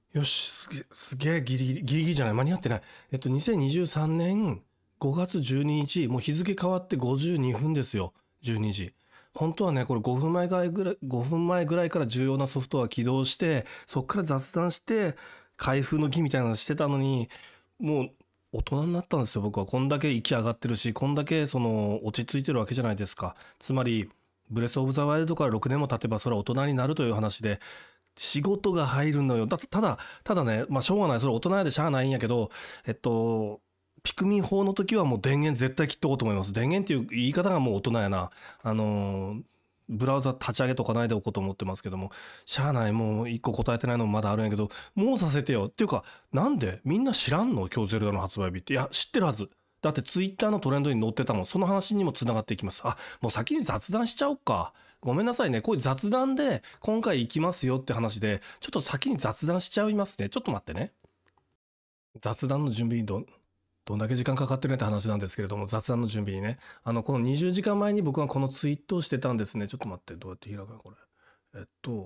よし、すげえギリギリじゃない、間に合ってない。2023年5月12日、もう日付変わって52分ですよ。12時。本当はね、これ5分前ぐらいから重要なソフトは起動して、そっから雑談して、開封の儀みたいなのしてたのに、もう大人になったんですよ、僕は。こんだけ息上がってるし、こんだけ落ち着いてるわけじゃないですか。つまり、ブレスオブザワイルドから6年も経てばそれは大人になるという話で、仕事が入るのよ。ただね、まあしょうがない。それ大人やでしゃあないんやけど、ピクミン4の時はもう電源絶対切っとこうと思います。電源っていう言い方がもう大人やな。ブラウザ立ち上げとかないでおこうと思ってますけども、しゃあない。もう一個答えてないのもまだあるんやけど、もうさせてよ。っていうか、なんでみんな知らんの今日ゼルダの発売日って。いや、知ってるはず。だってツイッターのトレンドに載ってたもん。その話にもつながっていきます。あ、もう先に雑談しちゃおうか。ごめんなさいね。こういう雑談で今回行きますよって話で、ちょっと先に雑談しちゃいますね。ちょっと待ってね。雑談の準備にどんだけ時間かかってるねって話なんですけれども、雑談の準備にね。この20時間前に僕はこのツイートをしてたんですね。ちょっと待って。どうやって開くのこれ。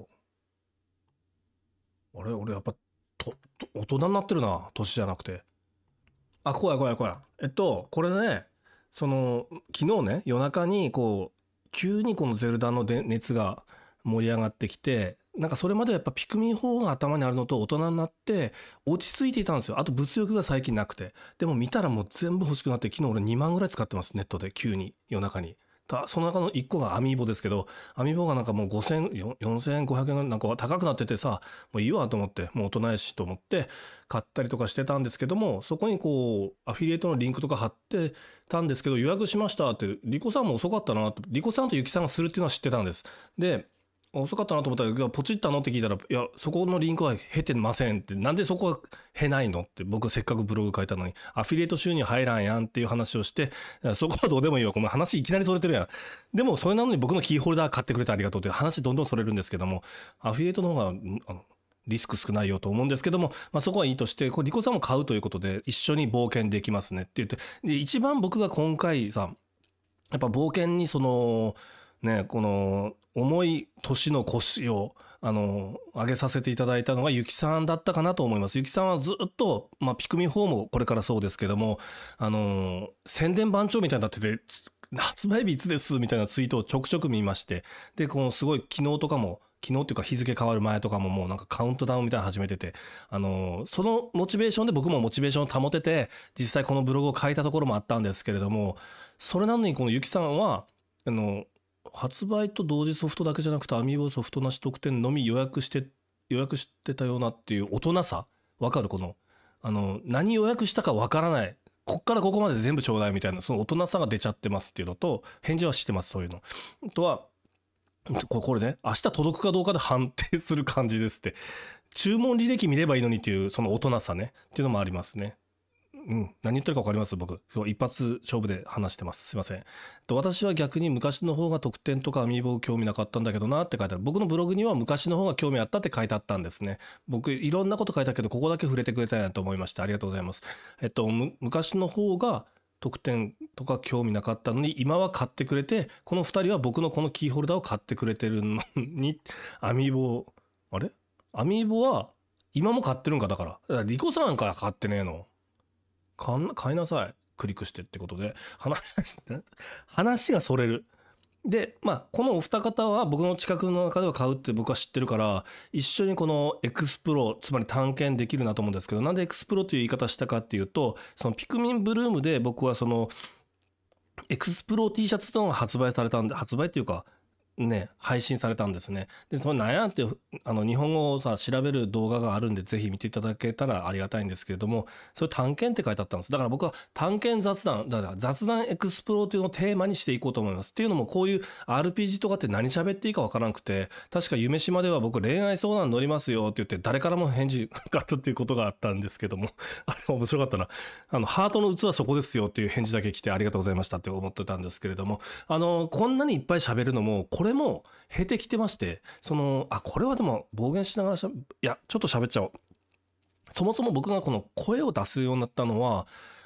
あれ俺やっぱ、大人になってるな。年じゃなくて。あ、こうや。これね、昨日ね、夜中に急にこのゼルダの熱が盛り上がってきて、なんかそれまでやっぱピクミン4が頭にあるのと大人になって落ち着いていたんですよ。あと物欲が最近なくて。でも見たらもう全部欲しくなって、昨日俺2万ぐらい使ってます、ネットで急に夜中に。その中の1個がアミーボですけど、アミーボがなんかもう5000、4500円なんか高くなっててさ、もういいわと思って、もう大人やしと思って買ったりとかしてたんですけども、そこにアフィリエイトのリンクとか貼ってたんですけど、予約しましたって、リコさんも遅かったなって、リコさんとユキさんがするっていうのは知ってたんです。で、遅かったなと思ったら、ポチったのって聞いたら、いや、そこのリンクは経てませんって、なんでそこは経ないのって、僕せっかくブログ書いたのに、アフィリエイト収入入らんやんっていう話をして、そこはどうでもいいわ、この話いきなりそれてるやん。でも、それなのに僕のキーホルダー買ってくれてありがとうっていう話どんどんそれるんですけども、アフィリエイトの方が、リスク少ないよと思うんですけども、まあ、そこはいいとして、リコさんも買うということで、一緒に冒険できますねって言って、で、一番僕が今回さ、やっぱ冒険にね、この重い年の腰を上げさせていただいたのがゆきさんだったかなと思います。ゆきさんはずっと、まあ、ピクミン4もこれからそうですけども、宣伝番長みたいになってて、発売日いつですみたいなツイートをちょくちょく見まして、で、このすごい昨日っていうか日付変わる前とかももうなんかカウントダウンみたいなの始めてて、そのモチベーションで僕もモチベーションを保てて、実際このブログを書いたところもあったんですけれども、それなのにこのゆきさんは、発売と同時ソフトだけじゃなくてアミーボソフトなし特典のみ予約してたようなっていう大人さ。わかる何予約したかわからない。こっからここまで全部ちょうだいみたいな、その大人さが出ちゃってますっていうのと、返事はしてます、そういうの。あとは、これね、明日届くかどうかで判定する感じですって。注文履歴見ればいいのにっていう、その大人さね。っていうのもありますね。うん、何言ってるか分かります僕。今日一発勝負で話してます。すいません。私は逆に昔の方が特典とかアミーボ興味なかったんだけどなって書いてある。僕のブログには昔の方が興味あったって書いてあったんですね。僕いろんなこと書いたけど、ここだけ触れてくれたんやと思いました。ありがとうございます。昔の方が特典とか興味なかったのに、今は買ってくれて、この2人は僕のこのキーホルダーを買ってくれてるのに、アミーボ、あれアミーボは今も買ってるんか。だからリコさんから買ってねえの。買いなさい。クリックしてってことで、話がそれる。で、まあ、このお二方は僕の近くの中では買うって僕は知ってるから、一緒にこのエクスプロ、つまり探検できるなと思うんですけど、なんでエクスプロという言い方したかっていうと、そのピクミンブルームで僕はエクスプロ T シャツというのが発売されたんで、発売っていうか、ね、配信されたんですね。で、それなんやって、日本語をさ、調べる動画があるんで、ぜひ見ていただけたらありがたいんですけれども、それ探検って書いてあったんです。だから僕は探検雑談、だから雑談エクスプローというのをテーマにしていこうと思います。っていうのも、こういう RPG とかって何喋っていいかわからなくて、確か夢島では僕恋愛相談乗りますよって言って、誰からも返事があったっていうことがあったんですけども、あれ面白かったな。ハートの器はそこですよっていう返事だけ来てありがとうございましたって思ってたんですけれども、こんなにいっぱい喋るのも、これも経てきてまして、これはでも暴言しながらいや、ちょっと喋っちゃおう。そもそも僕がこの声を出すようになったのは、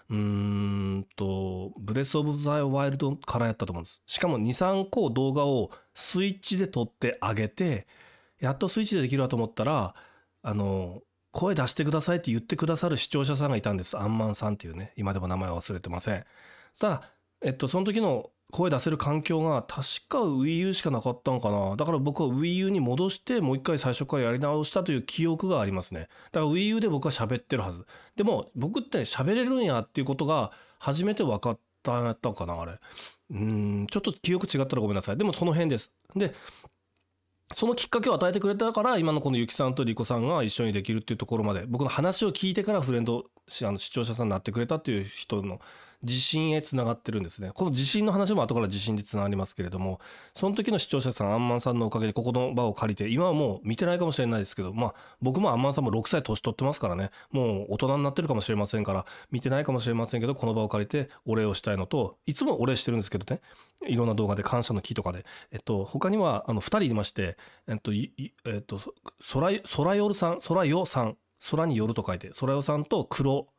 ブレスオブザワイルドからやったと思うんです。しかも2、3個動画をスイッチで撮ってあげて、やっとスイッチでできるわと思ったら、 声出してくださいって言ってくださる視聴者さんがいたんです。アンマンさんっていうね、今でも名前は忘れてません。ただその時の声出せる環境が確か WiiU しかなかったのかな。だから僕は WiiU に戻してもう一回最初からやり直したという記憶がありますね。だから WiiU で僕は喋ってるはず。でも僕って喋れるんやっていうことが初めて分かったかな、あれ。ちょっと記憶違ったらごめんなさい。でもその辺です。でそのきっかけを与えてくれたから今のこのゆきさんとりこさんが一緒にできるっていうところまで、僕の話を聞いてからフレンド視聴者さんになってくれたっていう人の自信へつながってるんですね。この自信の話も後から自信でつながりますけれども、その時の視聴者さんアンマンさんのおかげでここの場を借りて、今はもう見てないかもしれないですけど、僕もアンマンさんも6歳年取ってますからね、もう大人になってるかもしれませんから見てないかもしれませんけど、この場を借りてお礼をしたいのと、いつもお礼してるんですけどね、いろんな動画で感謝の木とかで他には2人いまして、空よさん、空によると書いて空よさんと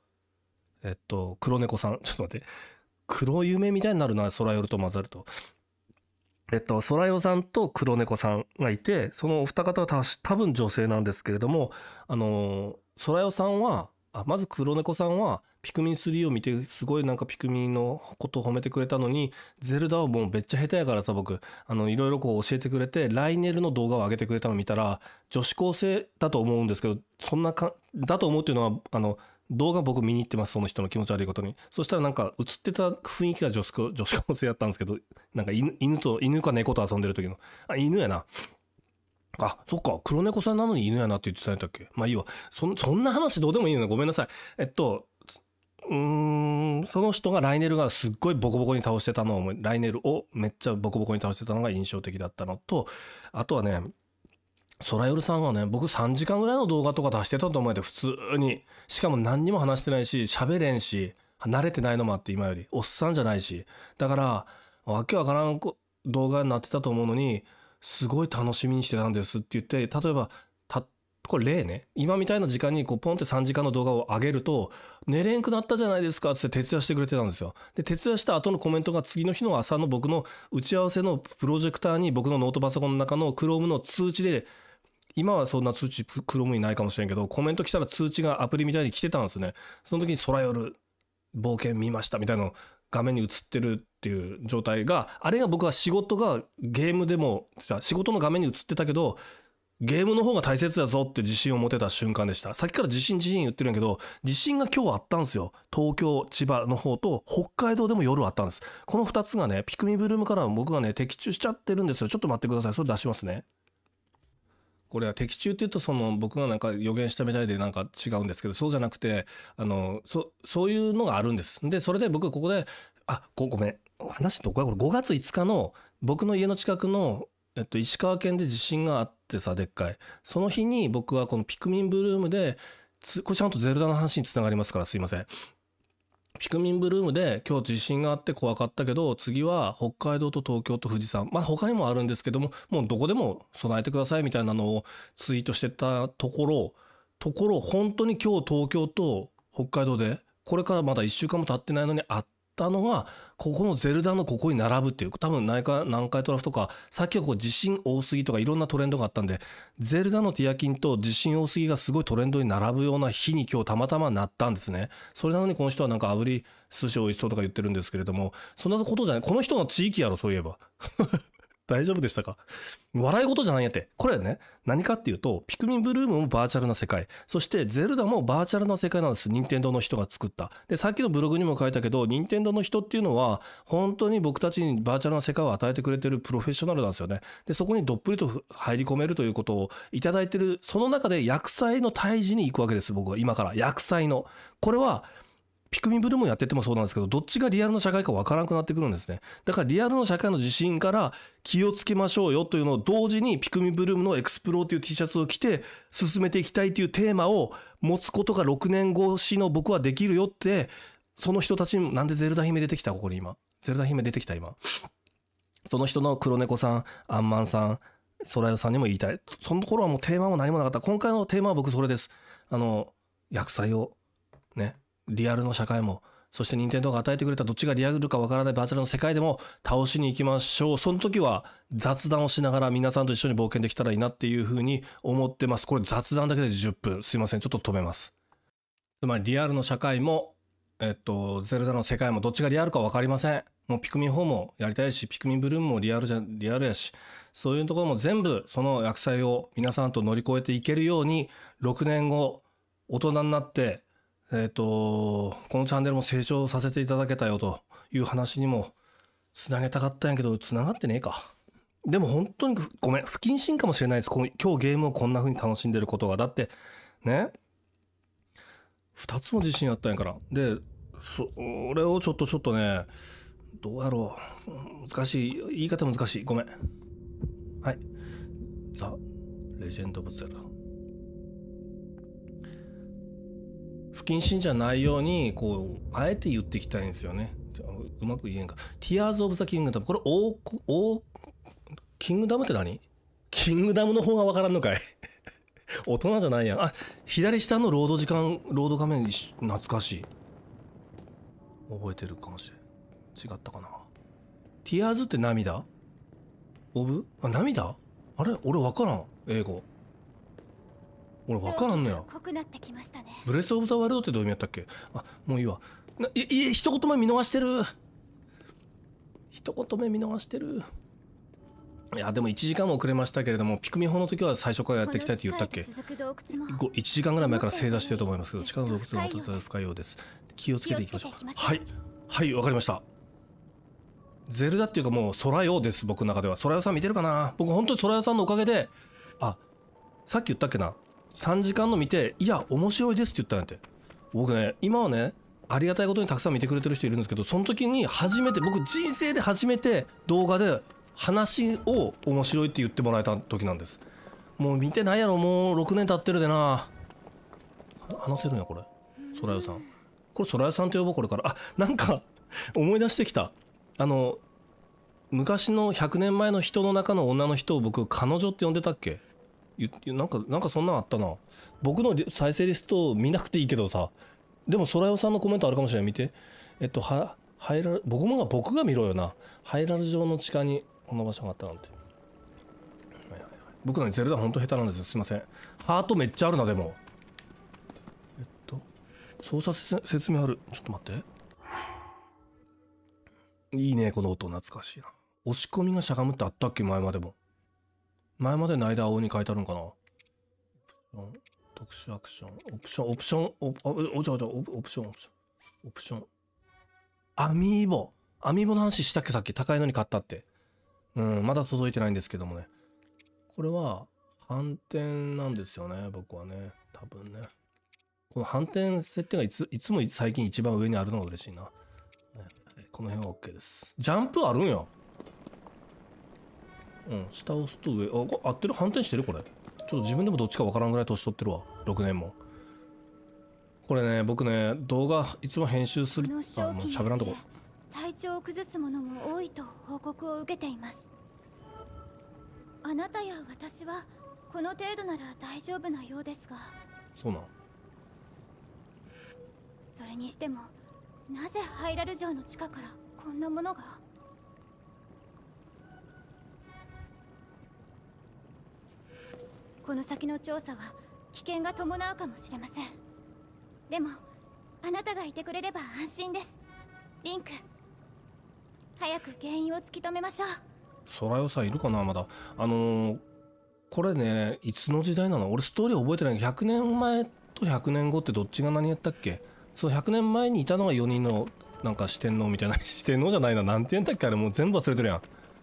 黒猫さん、ちょっと待って、黒夢みたいになるな、空よると混ざると。空よさんと黒猫さんがいて、そのお二方は多分女性なんですけれども、空よさんはまず黒猫さんはピクミン3を見てすごいなんかピクミンのことを褒めてくれたのに、ゼルダはもうめっちゃ下手やからさ、僕いろいろこう教えてくれて、ライネルの動画を上げてくれたのを見たら女子高生だと思うんですけど、そんなだと思うっていうのは動画僕見に行ってます、その人の気持ち悪いことに。そしたらなんか映ってた雰囲気が女子高生やったんですけど、なんか犬か猫と遊んでる時の犬やな。そっか、黒猫さんなのに犬やなって言ってたんだっけ。まあいいわ。そんな話どうでもいいの、ごめんなさい。その人がライネルがすっごいボコボコに倒してたのを、ライネルをめっちゃボコボコに倒してたのが印象的だったのと、あとはね、ソラヨルさんはね、僕3時間ぐらいの動画とか出してたと思えて、普通に。しかも何にも話してないし、喋れんし、慣れてないのもあって、今よりおっさんじゃないし、だからわけわからん動画になってたと思うのに、すごい楽しみにしてたんですって言って、例えばこれ例ね、今みたいな時間にこうポンって3時間の動画を上げると、寝れんくなったじゃないですかって徹夜してくれてたんですよ。で徹夜した後のコメントが次の日の朝の僕の打ち合わせのプロジェクターに、僕のノートパソコンの中の Chrome の通知で、今はそんな通知Chromeにないかもしれんけど、コメント来たら通知がアプリみたいに来てたんですね。その時に空夜冒険見ましたみたいなの画面に映ってるっていう状態が、あれが僕は仕事がゲームでも仕事の画面に映ってたけど、ゲームの方が大切だぞって自信を持てた瞬間でした。さっきから自信言ってるんやけど、自信が今日あったんですよ。東京、千葉の方と北海道でも夜あったんです。この2つがね、ピクミンブルームから僕がね、的中しちゃってるんですよ。ちょっと待ってください。それ出しますね。これは的中って言うと僕がなんか予言したみたいでなんか違うんですけど、そうじゃなくてそういうのがあるんです。でそれで僕ここでごめん、話どこやこれ、5月5日の僕の家の近くの石川県で地震があってさ、でっかい。その日に僕はこのピクミンブルームでこれちゃんとゼルダの話につながりますからすいません。ピクミンブルームで今日地震があって怖かったけど、次は北海道と東京と富士山、他にもあるんですけども、もうどこでも備えてくださいみたいなのをツイートしてたところ本当に今日東京と北海道で、これからまだ1週間も経ってないのにあったのが、ここのゼルダのここに並ぶっていう、多分南海トラフとか、さっきはこう地震多すぎとかいろんなトレンドがあったんで、ゼルダのティアキンと地震多すぎがすごいトレンドに並ぶような日に今日たまたまなったんですね。それなのにこの人はなんか炙り寿司美味しそうとか言ってるんですけれども、そんなことじゃない。この人の地域やろ、そういえば。大丈夫でしたか？笑い事じゃないんやって。これね、何かっていうと、ピクミンブルームもバーチャルな世界、そしてゼルダもバーチャルな世界なんです。任天堂の人が作った。でさっきのブログにも書いたけど、任天堂の人っていうのは本当に僕たちにバーチャルな世界を与えてくれてるプロフェッショナルなんですよね。でそこにどっぷりと入り込めるということをいただいてる。その中で薬剤の退治に行くわけです。僕は今から薬剤の、これはピクミンブルームやっててもそうなんですけど、どっちがリアルの社会かわからなくなってくるんですね。だからリアルの社会の地震から気をつけましょうよというのを同時に、ピクミンブルームのエクスプローという T シャツを着て進めていきたいというテーマを持つことが6年越しの僕はできるよって、その人たちに、なんでゼルダ姫出てきた？ここに今ゼルダ姫出てきた。今その人の黒猫さん、アンマンさん、ソラヨさんにも言いたい。その頃はもうテーマも何もなかった。今回のテーマは僕それです。薬剤をね、リアルの社会もそして任天堂が与えてくれたどっちがリアルかわからないバーチャルの世界でも倒しに行きましょう。その時は雑談をしながら皆さんと一緒に冒険できたらいいなっていうふうに思ってます。これ雑談だけで10分。すいません。ちょっと止めます。つまりリアルの社会も、ゼルダの世界もどっちがリアルか分かりません。もうピクミン4もやりたいし、ピクミンブルームもリアルやし、そういうところも全部その厄災を皆さんと乗り越えていけるように、6年後、大人になって、このチャンネルも成長させていただけたよという話にもつなげたかったんやけど、つながってねえか。でも本当にごめん、不謹慎かもしれないです。今日ゲームをこんな風に楽しんでることが。だって、ね、2つも自信あったんやから。で、それをちょっとね、どうやろう。難しい。言い方難しい。ごめん。はい。ザ・レジェンド・オブ・ゼルダ。不謹慎じゃないように、こう、あえて言っていきたいんですよね。うまく言えんか。ティアーズ・オブ・ザ・キングダム。これ、キングダムって何？キングダムの方がわからんのかい。大人じゃないやん。あ、左下のロード画面懐かしい。覚えてるかもしれん。違ったかな。ティアーズって涙？涙？あれ俺わからん。英語。俺わからんのや。ブレスオブザワールドってどういう意味やったっけ？あ、もういいわ。一言目見逃してる。一言目見逃してる。いやでも1時間も遅れましたけれども、ピクミン4の時は最初からやっていきたいって言ったっけ？1時間ぐらい前から正座してると思いますけど、地下の洞窟の音が深いようです。気をつけていきましょう。はいはいわかりました。ゼルダっていうかもうソラヨです。僕の中では。ソラヨさん見てるかな？僕本当にソラヨさんのおかげで、あ、さっき言ったっけな、3時間の見て、いや面白いですって言ったんやって。僕ね、今はね、ありがたいことにたくさん見てくれてる人いるんですけど、その時に初めて、僕人生で初めて動画で話を面白いって言ってもらえた時なんです。もう見てないやろ。もう6年経ってるでな。話せるんやこれ。ソラヨさん、これソラヨさんと呼ぼうこれから。あ、なんか思い出してきた。昔の100年前の人の中の女の人を僕彼女って呼んでたっけ？なんかそんなんあったな。僕の再生リスト見なくていいけどさ。でもソラヨさんのコメントあるかもしれない。見て。僕が見ろよな。ハイラル城の地下にこんな場所があったなんて。僕のゼルダほんと下手なんですよ。すいません。ハートめっちゃあるな。でも操作説明ある。ちょっと待って。いいねこの音。懐かしいな。押し込みがしゃがむってあったっけ？前までも。前までの間青に書いてあるんかな。特殊アクション、オプション、アミーボの話したっけ？さっき高いのに買ったって。まだ届いてないんですけどもね。これは反転なんですよね、僕はね。多分ね。この反転設定がいつも最近一番上にあるのが嬉しいな。この辺は OK です。ジャンプあるんや。下を押すと上。合ってる？反転してるこれ。ちょっと自分でもどっちかわからんぐらい年取ってるわ。6年も。これね、僕ね、動画いつも編集する。もう喋らんとこ。 体調を崩すものも多いと報告を受けています。あなたや私はこの程度なら大丈夫なようですが。 そうなん。 それにしてもなぜハイラル城の地下からこんなものが。この先の調査は危険が伴うかもしれません。でもあなたがいてくれれば安心です。リンク、早く原因を突き止めましょう。 ソラヨさんいるかなまだ。これね、いつの時代なの？俺ストーリー覚えてないけど、100年前と100年後ってどっちが何やったっけ？そう、100年前にいたのが4人のなんか四天王みたいな。四天王じゃないな、なんて言うんだっけあれ。もう全部忘れてるやん。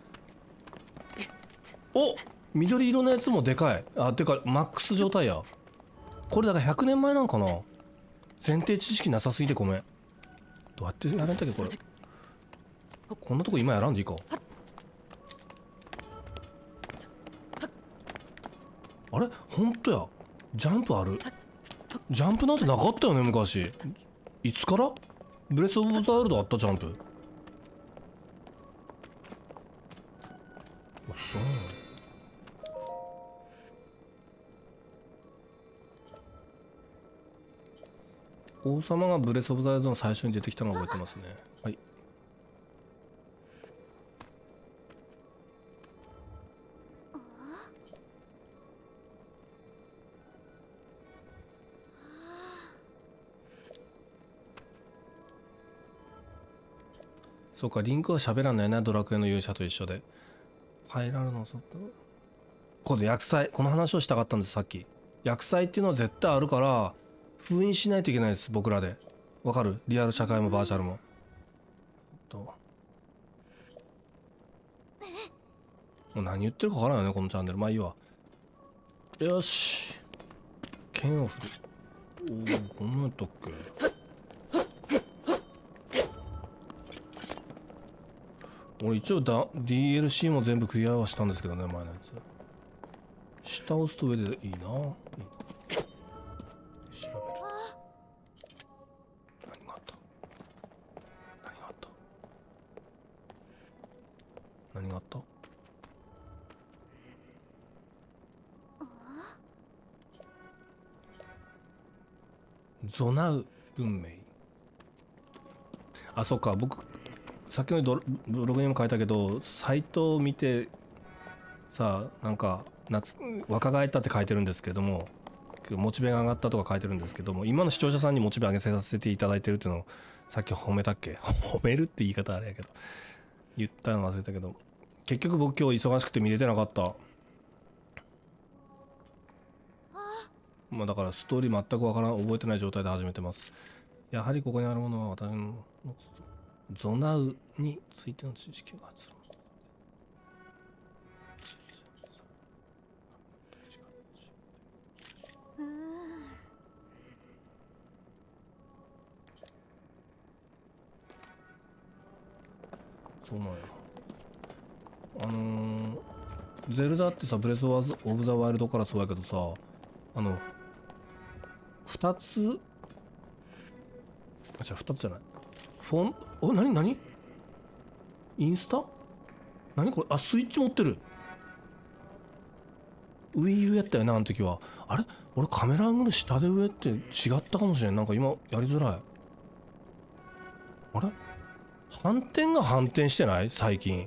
お、緑色のやつもでかい。あ、てかマックス状態や。これだから100年前なんかな。前提知識なさすぎてごめん。どうやってやるんだっけこれ。こんなとこ今やらんでいいか。あれほんとや。ジャンプある。ジャンプなんてなかったよね昔。いつからブレスオブザワールドあったジャンプ。そう。 王様がブレス・オブ・ザ・ワイルドの最初に出てきたのを覚えてますね。はい。そうか、リンクは喋らないな、ドラクエの勇者と一緒で。入られるのそっと。これ薬剤、この話をしたかったんです、さっき。薬剤っていうのは絶対あるから、封印しないといけないです、僕らで。わかる？リアル社会もバーチャルも。もう何言ってるかわからないよね、このチャンネル。まあいいわ。よし。剣を振る。おお、こんなんやったっけ。俺一応DLC も全部クリアはしたんですけどね、前のやつ。下押すと上でいいな。調べる。何があった？何があった？何があった？ゾナウ文明。あ、そっか、僕さっきのブログにも書いたけど、サイトを見てさ、なんか若返ったって書いてるんですけども、モチベが上がったとか書いてるんですけども、今の視聴者さんにモチベ上げさせていただいてるっていうのをさっき褒めたっけ褒めるって言い方あれやけど、言ったの忘れたけど、結局僕今日忙しくて見れてなかった。まあだからストーリー全くわからん、覚えてない状態で始めてます。やはりここにあるものは私のゾナウについての知識が発る。そうなんや。ゼルダってさ、ブレス・オブ・ザ・ワイルドからそうやけどさ、2つ、あ、じゃあ2つじゃない。何インスタ何これ？あ、スイッチ持ってる。Wii U やったよな、あの時は。あれ俺カメラアングル下で上って違ったかもしれん。なんか今やりづらい。あれ反転が反転してない最近。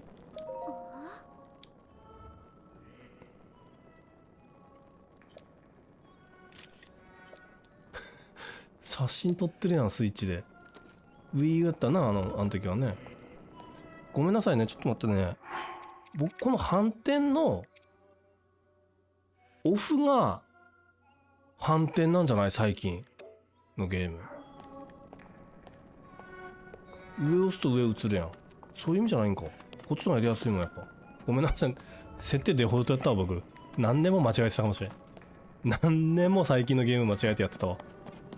写真撮ってるやん、スイッチで。Wii U やったな、あの時はね。ごめんなさいね、ちょっと待ってね。僕、この反転の、オフが、反転なんじゃない最近のゲーム。上押すと上映るやん。そういう意味じゃないんか。こっちの方がやりやすいもん、やっぱ。ごめんなさい。設定デフォルトやったわ、僕。何年も間違えてたかもしれん。何年も最近のゲーム間違えてやってたわ。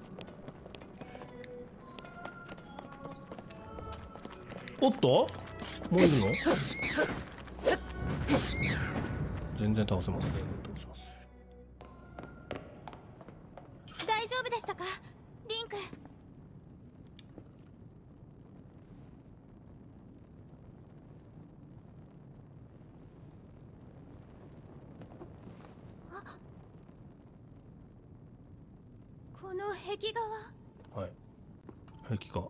おっともういるの？全然倒せますね。倒せます。 大丈夫でしたかリンク。この壁画は？ はい。壁画。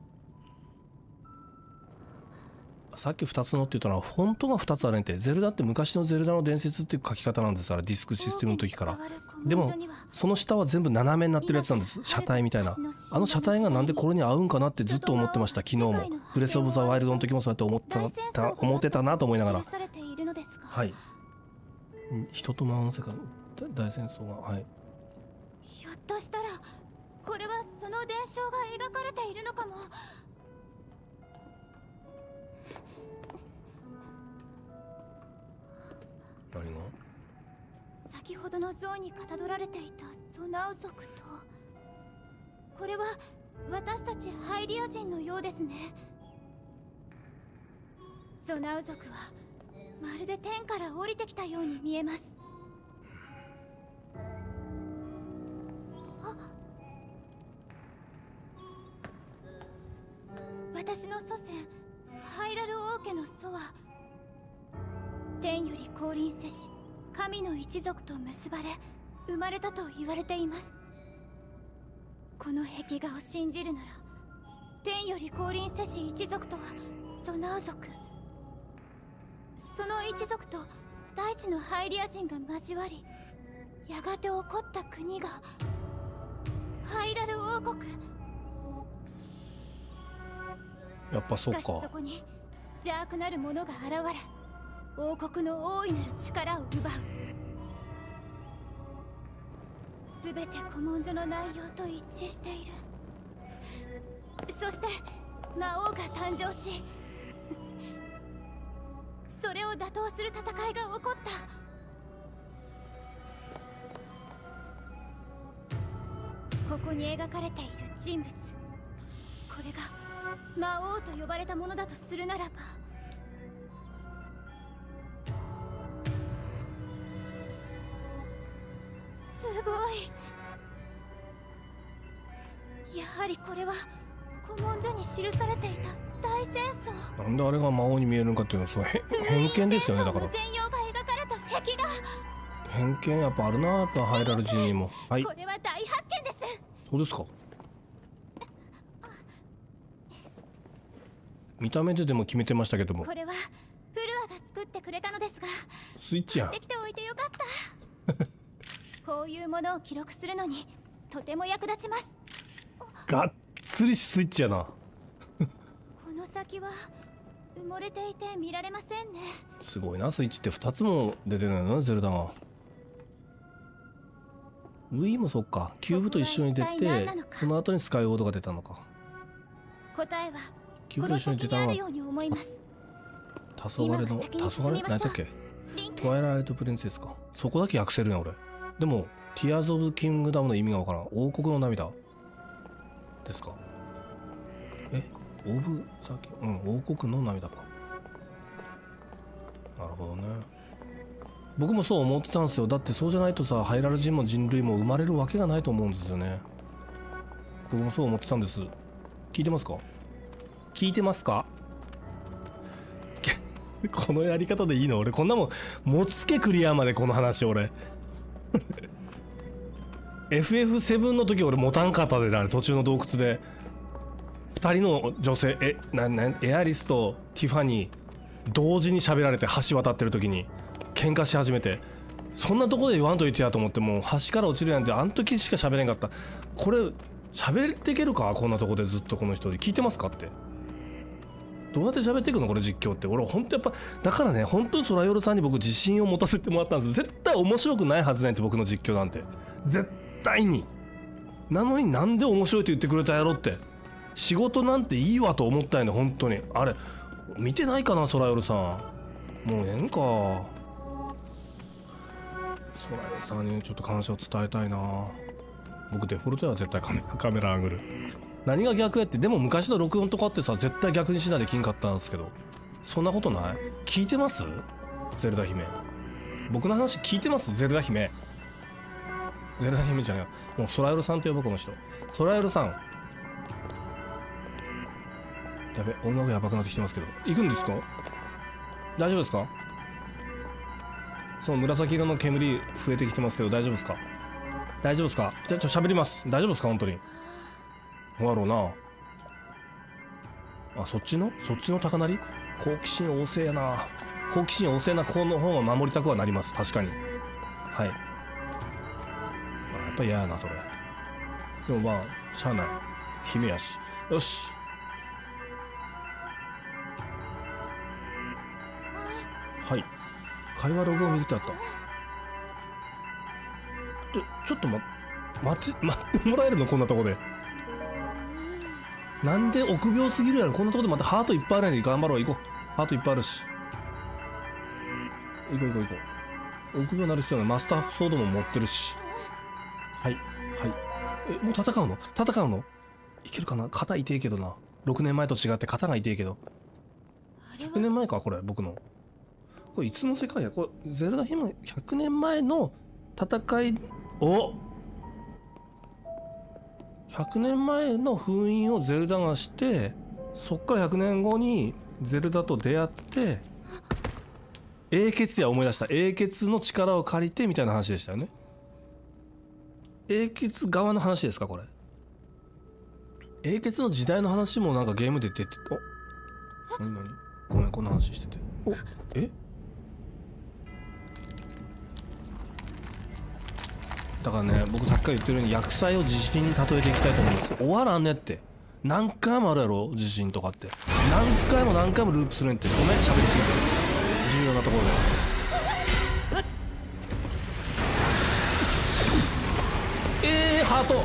さっき2つのって言ったのはフォントが2つあるんって。ゼルダって昔のゼルダの伝説っていう書き方なんです。あれディスクシステムの時から。でもその下は全部斜めになってるやつなんです。車体みたいな。あの車体がなんでこれに合うんかなってずっと思ってました。昨日もブレス・オブ・ザ・ワイルドの時もそうやって思ってたなと思いながら。はい。人と魔の世界大戦争が、はい。 ひょっとしたらこれはその伝承が描かれているのかも。 何が？ 先ほどの像にかたどられていたゾナウ族と、これは私たちハイリア人のようですね。ゾナウ族はまるで天から降りてきたように見えます。私の祖先ハイラル王家の祖は天より降臨せし神の一族と結ばれ生まれたと言われています。 この壁画を信じるなら、天より降臨せし一族とはソナウ族、その一族と大地のハイリア人が交わり、やがて起こった国がハイラル王国。 やっぱそうしかしそか。 こに邪悪なる者が現れ、王国の大いなる力を奪う。すべて古文書の内容と一致している。そして魔王が誕生し、それを打倒する戦いが起こった。ここに描かれている人物、これが魔王と呼ばれたものだとするならば、すごい。やはりこれは古文書に記されていた大戦争。 なんであれが魔王に見えるのかっていうのはそう偏見ですよね。だから無全容が描かれた壁画。 偏見やっぱあるな、やっぱハイラル人にも。はい、 これは大発見です。 そうですか。見た目ででも決めてましたけども。 これはフルアが作ってくれたのですが、 スイッチやん買ってきておいてよかったこういうものを記録するのにとても役立ちます。 がっつりスイッチやな。 この先は埋もれていて見られませんね。 すごいな、スイッチって2つも出てるのよな、ゼルダが。Wii もそっか、キューブと一緒に出て、その後にスカイウォードが出たのか。 答えはキューブと一緒に出たのはこの先にあるように思います。 黄昏の、黄昏何だっけ、トワイライトプリンセスか。そこだけ訳せるんや俺。でもティアーズ・オブ・キングダムの意味がわからん。王国の涙ですか。オブ・ザ・キング、王国の涙か。なるほどね。僕もそう思ってたんですよ。だってそうじゃないとさ、ハイラル人も人類も生まれるわけがないと思うんですよね。僕もそう思ってたんです。聞いてますか？聞いてますか？このやり方でいいの？俺こんなもん持つけクリアまでこの話俺FF7 の時俺持たんかったでな、途中の洞窟で2人の女性エアリスとティファニー同時に喋られて橋渡ってる時に喧嘩し始めて、そんなとこで言わんといてやと思って、もう橋から落ちるやんってあの時しか喋れんかった。これ喋っていけるか、こんなとこでずっとこの人で聞いてますかって。どうやって喋っていくのこれ実況って。俺ほんとやっぱだからね、本当にソラヨルさんに僕自信を持たせてもらったんです。絶対面白くないはずないって、僕の実況なんて絶対に。なのになんで面白いって言ってくれたやろって。仕事なんていいわと思ったんやね、本当に。あれ見てないかな、ソラヨルさん。もうええんか。ソラヨルさんにちょっと感謝を伝えたいな。僕デフォルトは絶対カメラアングル。何が逆やって。でも昔の録音とかってさ、絶対逆にしないできんかったんですけど、そんなことない？聞いてます？ゼルダ姫。僕の話聞いてます？ゼルダ姫。ゼルダ姫じゃないよ。もうソラヨルさんと呼ぶこの人。ソラヨルさん。やべ、音楽やばくなってきてますけど。行くんですか？大丈夫ですか？その紫色の煙増えてきてますけど大丈夫ですか？大丈夫ですか？じゃあ喋ります。大丈夫ですか？本当に。どうやろうな。あ、そっちの高鳴り好奇心旺盛やな。好奇心旺盛な子の方を守りたくはなります。確かに。はい。やっぱ嫌やなそれ。でもまあしゃあない、姫やし。よし。はい、会話ログを見るってあった。ちょっと待ってもらえるの？こんなとこで。なんで臆病すぎるやろ。こんなとこでまたハートいっぱいあるやんで。頑張ろう、行こう。ハートいっぱいあるし。行こう。臆病なる人はマスターソードも持ってるし。はい。もう戦うのいけるかな。肩痛いけどな。6年前と違って肩が痛いけど。100年前かこれ、僕の。これいつの世界や。これゼルダ姫100年前の戦いを、100年前の封印をゼルダがして、そっから100年後にゼルダと出会って英傑や思い出した。英傑の力を借りてみたいな話でしたよね。英傑側の話ですかこれ。 英傑の時代の話もなんかゲームで出て、何ごめん、こんな話してて。だからね、僕さっきから言ってるように薬剤を地震に例えていきたいと思うんです。終わらんねって。何回もあるやろ、地震とかって。何回も何回もループするんって。ごめん、喋りすぎて。重要なところで。ハート。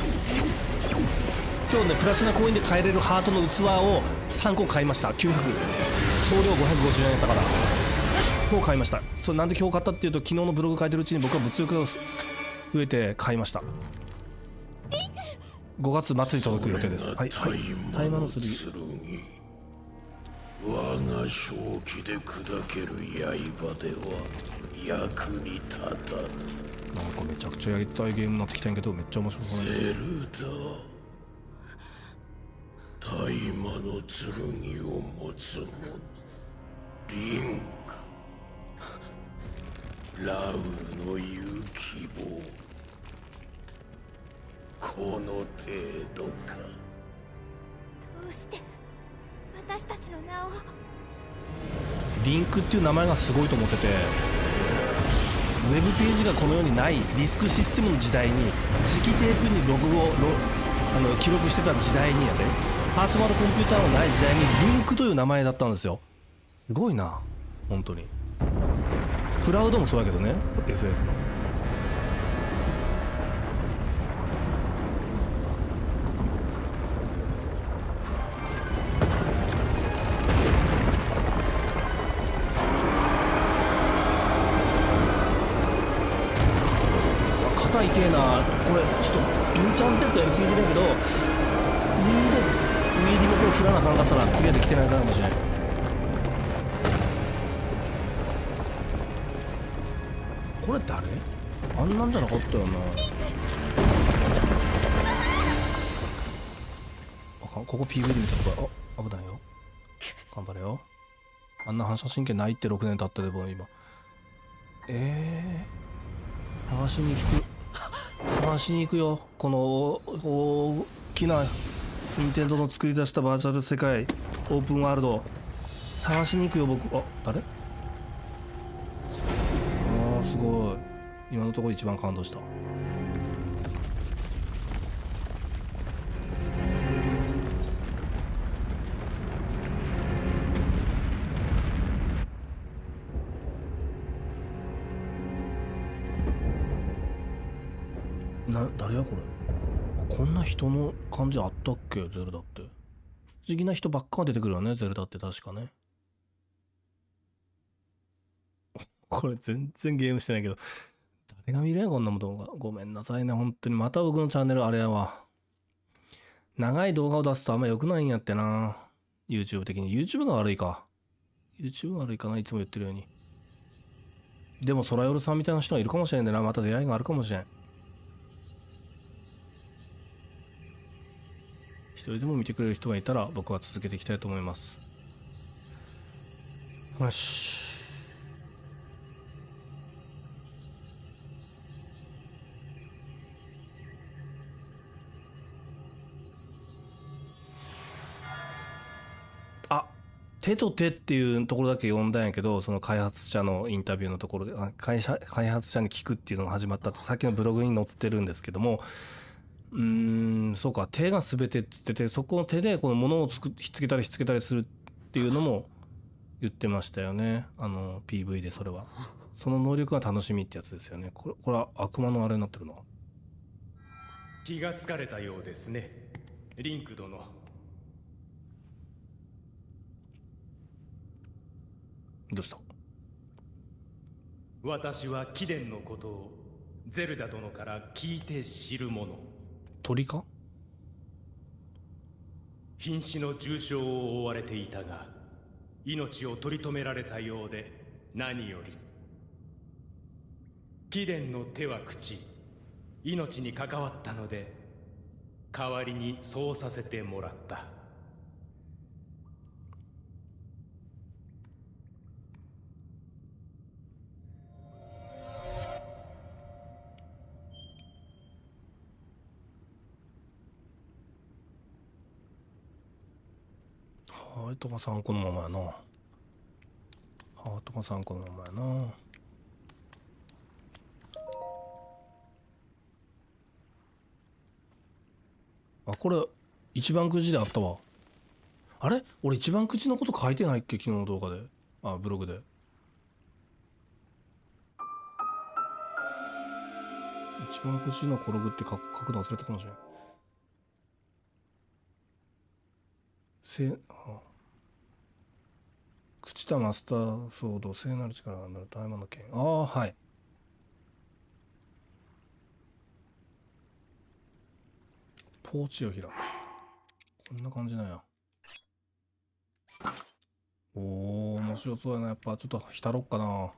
今日ね、プラチナコインで買えれるハートの器を3個買いました。900。送料550円やったから。もう買いました。それなんで今日買ったっていうと、昨日のブログ書いてるうちに僕は物欲が増えて買いました。5月末に届く予定です。はい、はい。大麻の剣。 我が正気で砕ける刃では役に立たぬ。 なんかめちゃくちゃやりたいゲームになってきたんやけど、めっちゃ面白そうね。 ゼルダ、大麻の剣を持つ者、リンク、ラウルの言う希望、この程度か。 どうして私たちの名を。 リンクっていう名前がすごいと思ってて、ウェブページがこの世にないディスクシステムの時代に、磁気テープにログを記録してた時代にやで、パーソナルコンピューターのない時代にリンクという名前だったんですよ。すごいな、本当に。クラウドもそうやけどね、FF の。肩痛えな。これちょっとインチャンテッドやりすぎてるけど、ウィーリモコン振らなあかんかったらクリアできてないかもしれない。これ誰？あんなんじゃなかったよな。ここ PV で見たとこ。危ないよ。頑張れよ。あんな反射神経ないって6年経ってれば今。探しに行くよ。この大きな任天堂の作り出したバーチャル世界オープンワールド探しに行くよ僕。誰？すごい。今のところ一番感動した。誰やこれ。こんな人の感じあったっけ、ゼルダって。不思議な人ばっか出てくるよね、ゼルダって確かね。これ全然ゲームしてないけど、誰が見れんこんなもん動画。ごめんなさいね、本当に。また僕のチャンネルあれやわ。長い動画を出すとあんま良くないんやってな。YouTube 的に。YouTube が悪いか。YouTube が悪いかな、いつも言ってるように。でも、ソラヨルさんみたいな人がいるかもしれんでな。また出会いがあるかもしれん。一人でも見てくれる人がいたら、僕は続けていきたいと思います。よし。手と手っていうところだけ読んだんやけど、その開発者のインタビューのところで、開発者に聞くっていうのが始まったって、さっきのブログに載ってるんですけども、そうか、手が全てって言ってて、そこの手でこの物をひっつけたりひっつけたりするっていうのも言ってましたよね。PV でそれは。その能力が楽しみってやつですよね。これは悪魔のあれになってるな。 気がつかれたようですね、リンク殿。 どうした？ 私は貴殿のことをゼルダ殿から聞いて知る者。 鳥か？ 瀕死の重傷を負われていたが、命を取り留められたようで何より。貴殿の手は口、命に関わったので、代わりにそうさせてもらった。 ハートが3個のままやな。ハートが3個のままやな。あ、これ一番くじであったわ。あれ俺一番くじのこと書いてないっけ、昨日の動画で。あ、ブログで。一番くじのコログって書くの忘れたかもしれん。朽ちたマスターソード、聖なる力がなる大魔の剣。ああ、はい。ポーチを開く。こんな感じなんや。おー、面白そうやな。やっぱちょっと浸ろっかな。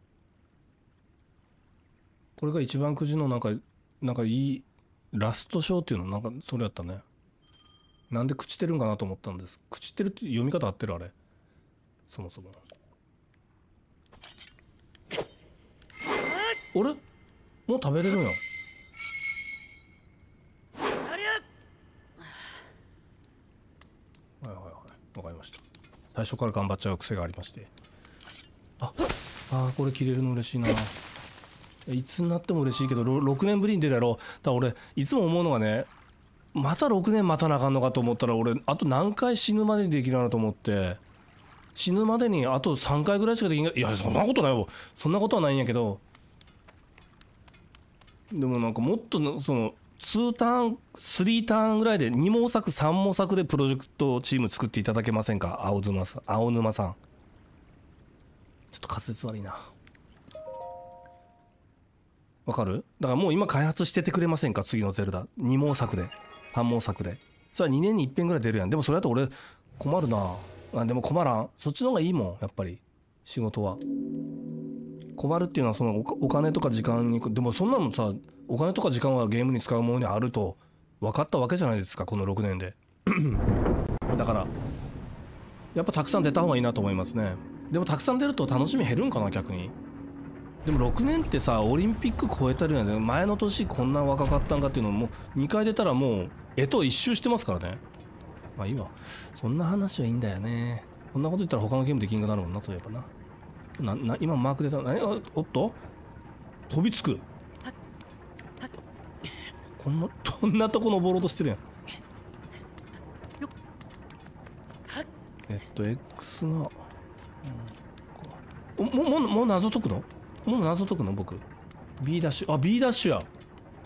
これが一番くじのなんかいいラストショーっていうの、なんかそれやったね。なんで朽ちてるんかなと思ったんです。朽ちてるって読み方合ってるあれ。そもそも。あれもう食べれるんや。はいはいはい。わかりました。最初から頑張っちゃう癖がありまして。これ切れるの嬉しいな。いつになっても嬉しいけど、6年ぶりに出るやろ。だから俺、いつも思うのがね、また6年待たなあかんのかと思ったら、俺、あと何回死ぬまでにできるなと思って、死ぬまでにあと3回ぐらいしかできない。いや、そんなことないよ。そんなことはないんやけど、でもなんかもっと、その、2ターン、3ターンぐらいで2毛作、3毛作でプロジェクトチーム作っていただけませんか、青沼さん。ちょっと滑舌悪いな。わかる？だからもう今開発しててくれませんか、次のゼルダ。2毛作で、3毛作で。それは2年に1遍ぐらい出るやん。でもそれだと俺困るな。でも困らん。そっちの方がいいもん、やっぱり。仕事は。困るっていうのはそのお金とか時間に、でもそんなのさ、お金とか時間はゲームに使うものにあると分かったわけじゃないですか、この6年で。だから、やっぱたくさん出た方がいいなと思いますね。でもたくさん出ると楽しみ減るんかな、逆に。でも6年ってさ、オリンピック超えたるやんね。前の年こんな若かったんかっていうのもう2回出たらもう一周してますからね。まあいいわ。そんな話はいいんだよね。こんなこと言ったら他のゲームできんくなるもんな、そういえばな。今マーク出た。おっと飛びつく。こんなとこ登ろうとしてるやん。X が、もう謎解くの？もう謎解くの僕。B ダッシュ。B ダッシュや。も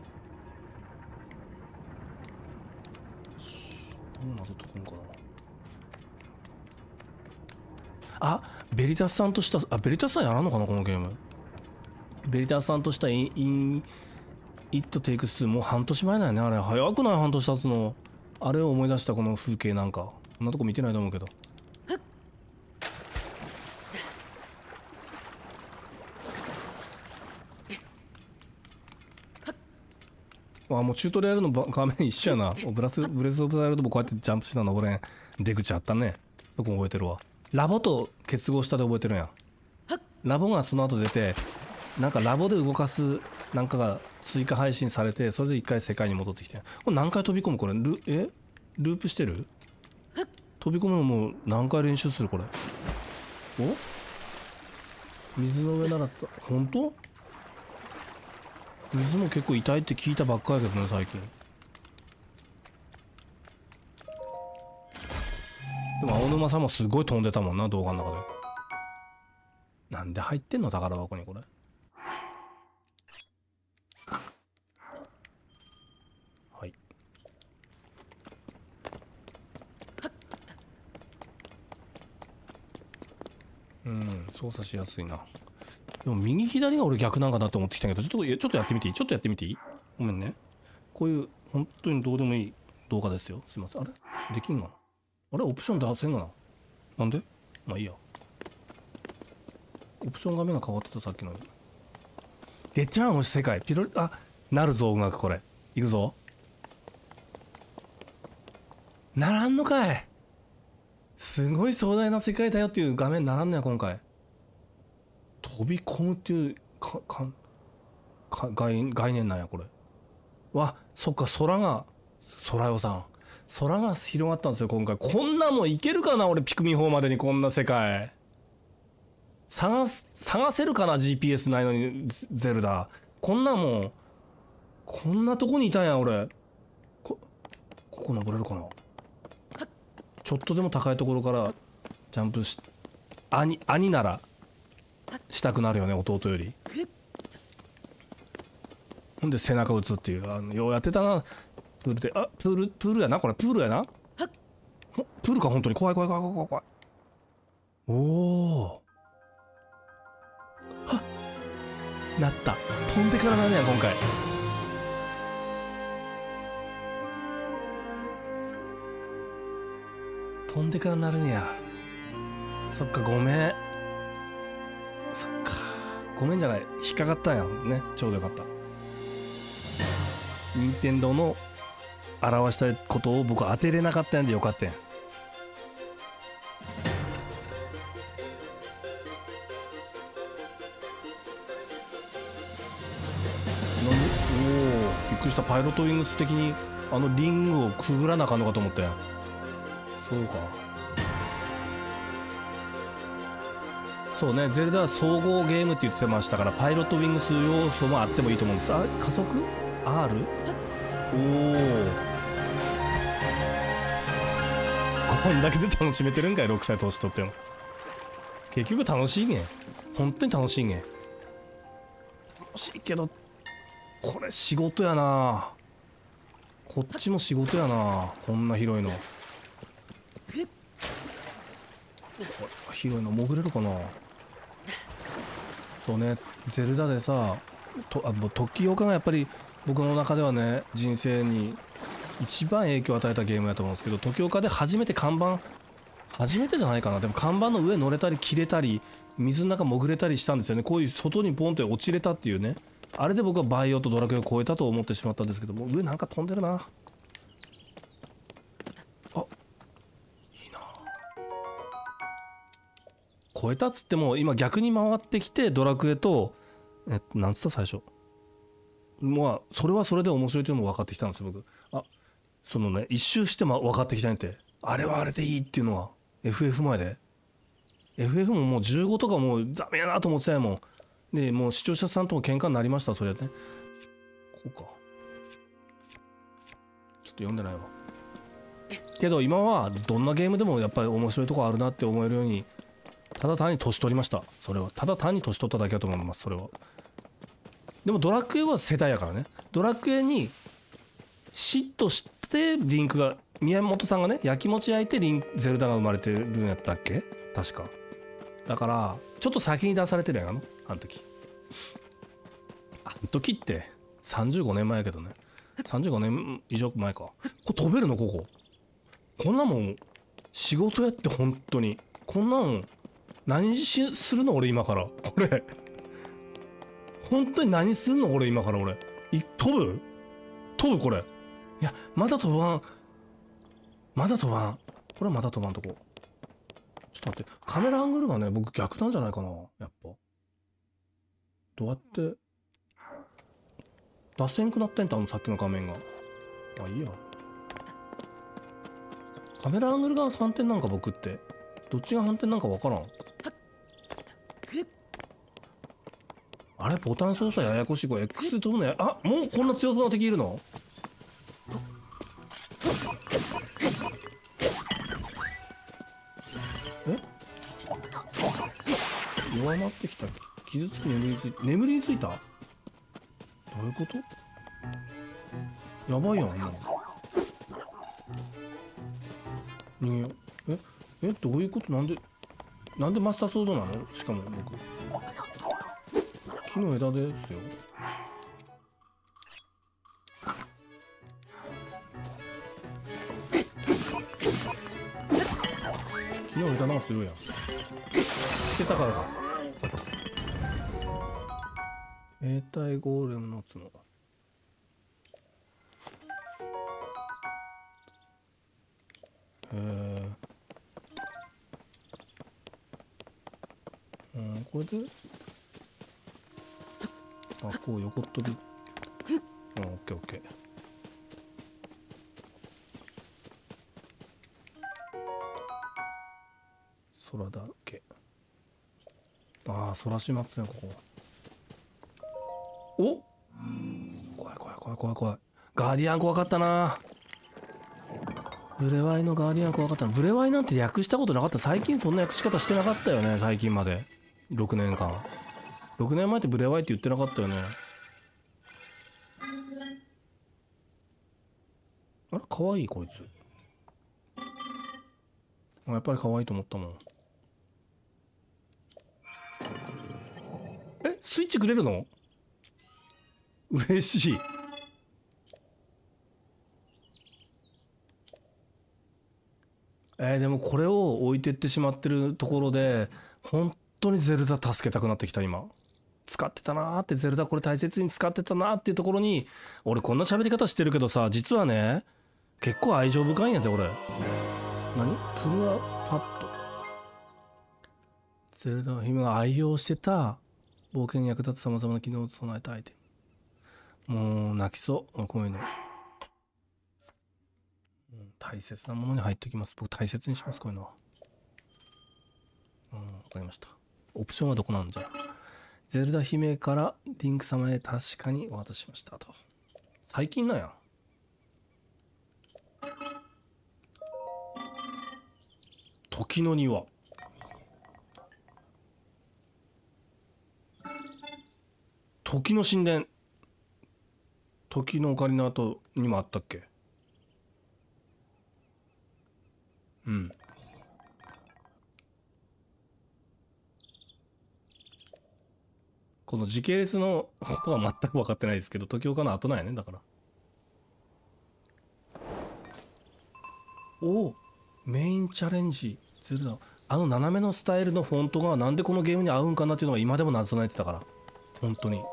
う謎解くんかな。ベリタスさんとした、ベリタスさんやらんのかなこのゲーム。ベリタスさんとしたIt Takes Two、もう半年前だよねあれ。早くない？半年経つの。あれを思い出したこの風景なんか。こんなとこ見てないと思うけど。もうチュートリアルの画面一緒やな。ブレスオブザワイルドもこうやってジャンプしてた登れん出口あったね。そこ覚えてるわ。ラボと結合したで覚えてるんや。ラボがその後出て、なんかラボで動かすなんかが追加配信されて、それで一回世界に戻ってきて。これ何回飛び込むこれ。ループしてる？飛び込むのもう何回練習するこれ。水の上なら本当？水も結構痛いって聞いたばっかやけどね最近。でも青沼さんもすごい飛んでたもんな動画の中で。なんで入ってんの宝箱にこれ。はい。操作しやすいな。でも右左が俺逆なんかなと思ってきたけど、ちょっとやってみていい？ちょっとやってみていい？ごめんね。こういう本当にどうでもいい動画ですよ。すいません。あれできんがな。あれオプション出せんがな。なんで？まあいいや。オプション画面が変わってたさっきのに。出ちゃうもし世界。なるぞ音楽これ。いくぞ。ならんのかい。すごい壮大な世界だよっていう画面ならんのや今回。飛び込むっていう概念なんやこれ。そっか空よさん。 空が広がったんですよ今回。こんなもんいけるかな俺、ピクミン4までにこんな世界探せるかな。 GPS ないのにゼルダ。こんなもん、こんなとこにいたんや俺。ここ登れるかな。ちょっとでも高いところからジャンプし、兄ならしたくなるよね、弟より。ほんで背中打つっていう、ようやってたな。プールで、プールやなこれ。プールやな。プールか本当に。怖い。おお。はっ、なった。飛んでからなるやん今回。飛んでからなるんや。そっか、ごめん。そっか、ごめんじゃない、引っかかったんやね。ちょうどよかった。任天堂の表したいことを僕は当てれなかったんでよかったんや。おお、びっくりした。パイロットウィングス的にリングをくぐらなあかんのかと思ったやん。そうか。そうね、ゼルダは総合ゲームって言ってましたから、パイロットウィングス要素もあってもいいと思うんです。加速 R？ おお、こんだけで楽しめてるんかい、6歳年取っても。結局楽しいねん、本当に楽しいねん。楽しいけどこれ仕事やな。こっちも仕事やな、こんな広いの。広いの潜れるかな。そうね、ゼルダでさ、もう時岡がやっぱり僕の中ではね、人生に一番影響を与えたゲームやと思うんですけど、時岡で初めて看板、初めてじゃないかな、でも看板の上乗れたり切れたり水の中潜れたりしたんですよね。こういう外にポンって落ちれたっていうね。あれで僕はバイオとドラクエを超えたと思ってしまったんですけども、上なんか飛んでるな。あ、いいな。超えたっつっても今逆に回ってきてドラクエとなんつった最初。まあそれはそれで面白いっていうのも分かってきたんですよ僕。そのね、一周しても分かってきたんって、あれはあれでいいっていうのは FF 前で FF ももう15とかもうダメやなと思ってたやもん。でもう視聴者さんとも喧嘩になりました。それね、こうか、ちょっと読んでないわけど、今はどんなゲームでもやっぱり面白いとこあるなって思えるように、ただ単に年取りました。それはただ単に年取っただけだと思います。それは。でもドラクエは世代やからね。ドラクエに嫉妬してリンクが、宮本さんがね焼きもち焼いてゼルダが生まれてるんやったっけ確か。だからちょっと先に出されてるやん、あの時。あの時って35年前やけどね。35年以上前か。これ飛べるのこんなもん仕事やって。本当にこんなの何するの俺今から。これ本当に何するの俺今から。俺飛ぶこれ。いやまだ飛ばん。これはまだ飛ばんとこ。ちょっと待って、カメラアングルがね僕逆なんじゃないかな。やっぱどうやって出せんくなってんだ、さっきの画面が。いいや。カメラアングルが反転なんか僕って。どっちが反転なんかわからん。あれボタン操作ややこしい。これ X で飛ぶのや。もうこんな強そうな敵いるの。弱まってきた。傷つき眠りについた。どういうこと。やばいやんな。逃げよう。どういうこと。なんでマスターソードなの。しかも僕木の枝ですよ。木の枝なんか強いやん。つけたからか。兵隊ゴーレムの角。これでこう横っ飛び。オッケーオッケー。 空だけ。ああ、空しまってね、ここ。お、怖い怖い怖い怖い怖い。ガーディアン怖かったな。ブレワイのガーディアン怖かったな。ブレワイなんて略したことなかった。最近そんな訳し方してなかったよね、最近まで。6年間。6年前ってブレワイって言ってなかったよね。あれかわいいこいつ。やっぱり可愛いと思ったもん。え、スイッチくれるの？嬉しい。でもこれを置いてってしまってるところで、本当にゼルダ助けたくなってきた今。使ってたなーって、ゼルダこれ大切に使ってたなーっていうところに、俺こんな喋り方してるけどさ、実はね、結構愛情深いんやで俺。何？プルアパッド。ゼルダの姫が愛用してた冒険に役立つ様々な機能を備えたアイテム。もう泣きそう、こういうの。大切なものに入ってきます。僕大切にします、こういうのは。わかりました。オプションはどこなんじゃ。ゼルダ姫からリンク様へ確かにお渡ししましたと。最近なんや。時の庭。時の神殿。時のオカリナ後にもあったっけ？うん。この時系列のことは全く分かってないですけど、時岡の後なんやね、だから。おお、メインチャレンジゼルダ。あの斜めのスタイルのフォントがなんでこのゲームに合うんかなっていうのが今でも謎めいてたから。本当に。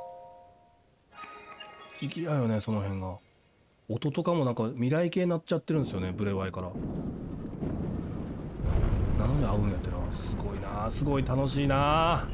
不思議やよね、その辺が。音とかもなんか未来系になっちゃってるんですよね、ブレワイから。なのに合うんやってな。すごいな、すごい楽しいな。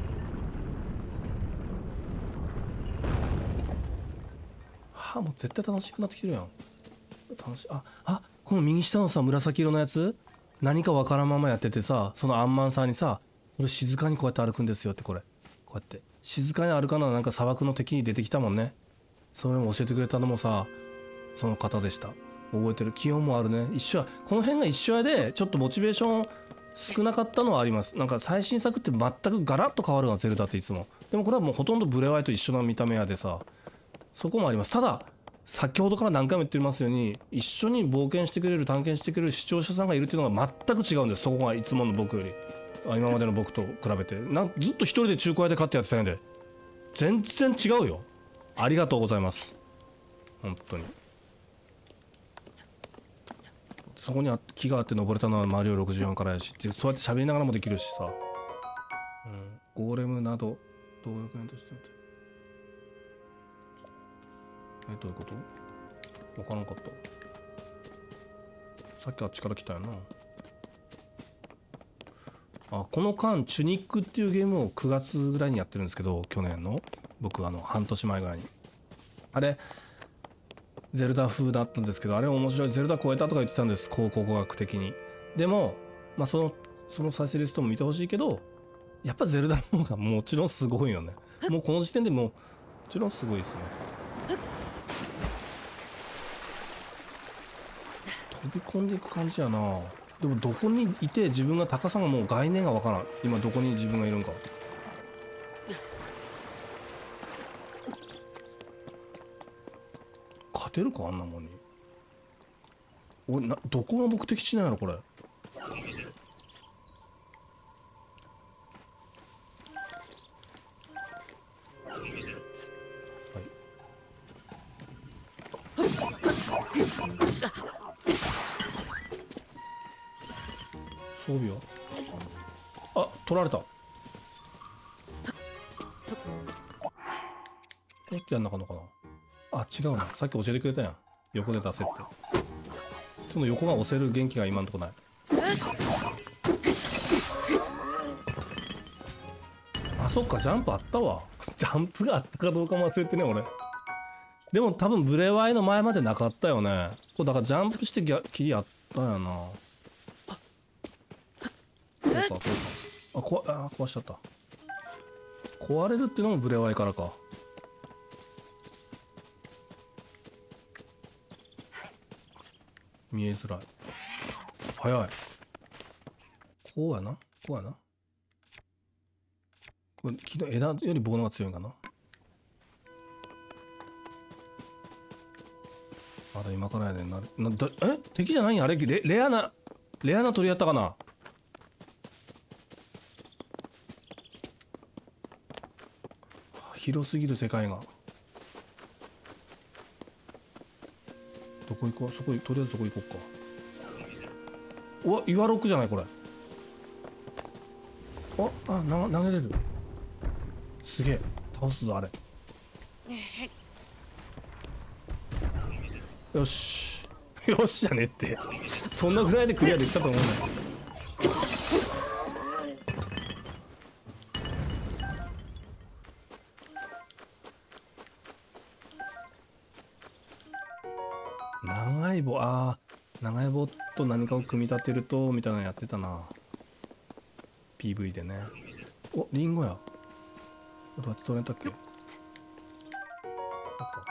はあ、もう絶対楽しくなってきてるやん。楽しい。この右下のさ、紫色のやつ、何かわからんままやっててさ、そのアンマンさんにさ、これ静かにこうやって歩くんですよって、これこうやって静かに歩かな、なんか砂漠の敵に出てきたもんね。それも教えてくれたのもさ、その方でした。覚えてる。気温もあるね。一緒や。この辺が一緒やで、ちょっとモチベーション少なかったのはあります。なんか最新作って全くガラッと変わるのがゼルダっていつも。でもこれはもうほとんどブレワイと一緒な見た目やでさ、そこもあります。ただ先ほどから何回も言ってますように、一緒に冒険してくれる、探検してくれる視聴者さんがいるっていうのが全く違うんです。そこがいつもの僕より、今までの僕と比べてずっと一人で中古屋で買ってやってたんで、全然違うよ。ありがとうございます、本当に。そこに木があって登れたのはマリオ64からやしって、そうやって喋りながらもできるしさ、ゴーレムなど動力源としてどういうこと？分からんかった。さっきあっちから来たよな。この間チュニックっていうゲームを9月ぐらいにやってるんですけど、去年の僕半年前ぐらいに、あれゼルダ風だったんですけど、あれ面白い、ゼルダ超えたとか言ってたんです、考古学的に。でもその再生リストも見てほしいけど、やっぱゼルダの方がもちろんすごいよね。もうこの時点でもちろんすごいですね。飛び込んでいく感じやな。でもどこにいて自分が高さがもう概念がわからん。今どこに自分がいるんか。勝てるかあんなもんに。俺どこが目的地なんやろこれ。装備は取られた。どうやってやんなかのかな。違うな、さっき教えてくれたやん、横で出せって。その横が押せる元気が今んとこない。そっか、ジャンプあったわ。ジャンプがあったかどうかも忘れてね俺。でも多分ブレワイの前までなかったよね。これだからジャンプしてキリあったんやな。 うか。壊しちゃった。壊れるっていうのもブレワイからか。見えづらい。早い。こうやな。これ昨日枝より棒の方が強いんかな。まだ今からやねんな。敵じゃないんあれ。レアな鳥やったかな。広すぎる世界が。どこ行こう。とりあえずそこ行こうか。うわ、岩ロックじゃないこれ。投げれる。すげえ。倒すぞあれ。よしよしじゃねえって。そんなぐらいでクリアできたと思うんだよ。長い棒と何かを組み立てるとみたいなのやってたな、 PV でね。お、リンゴや。どうやって取れたっけ。そっか。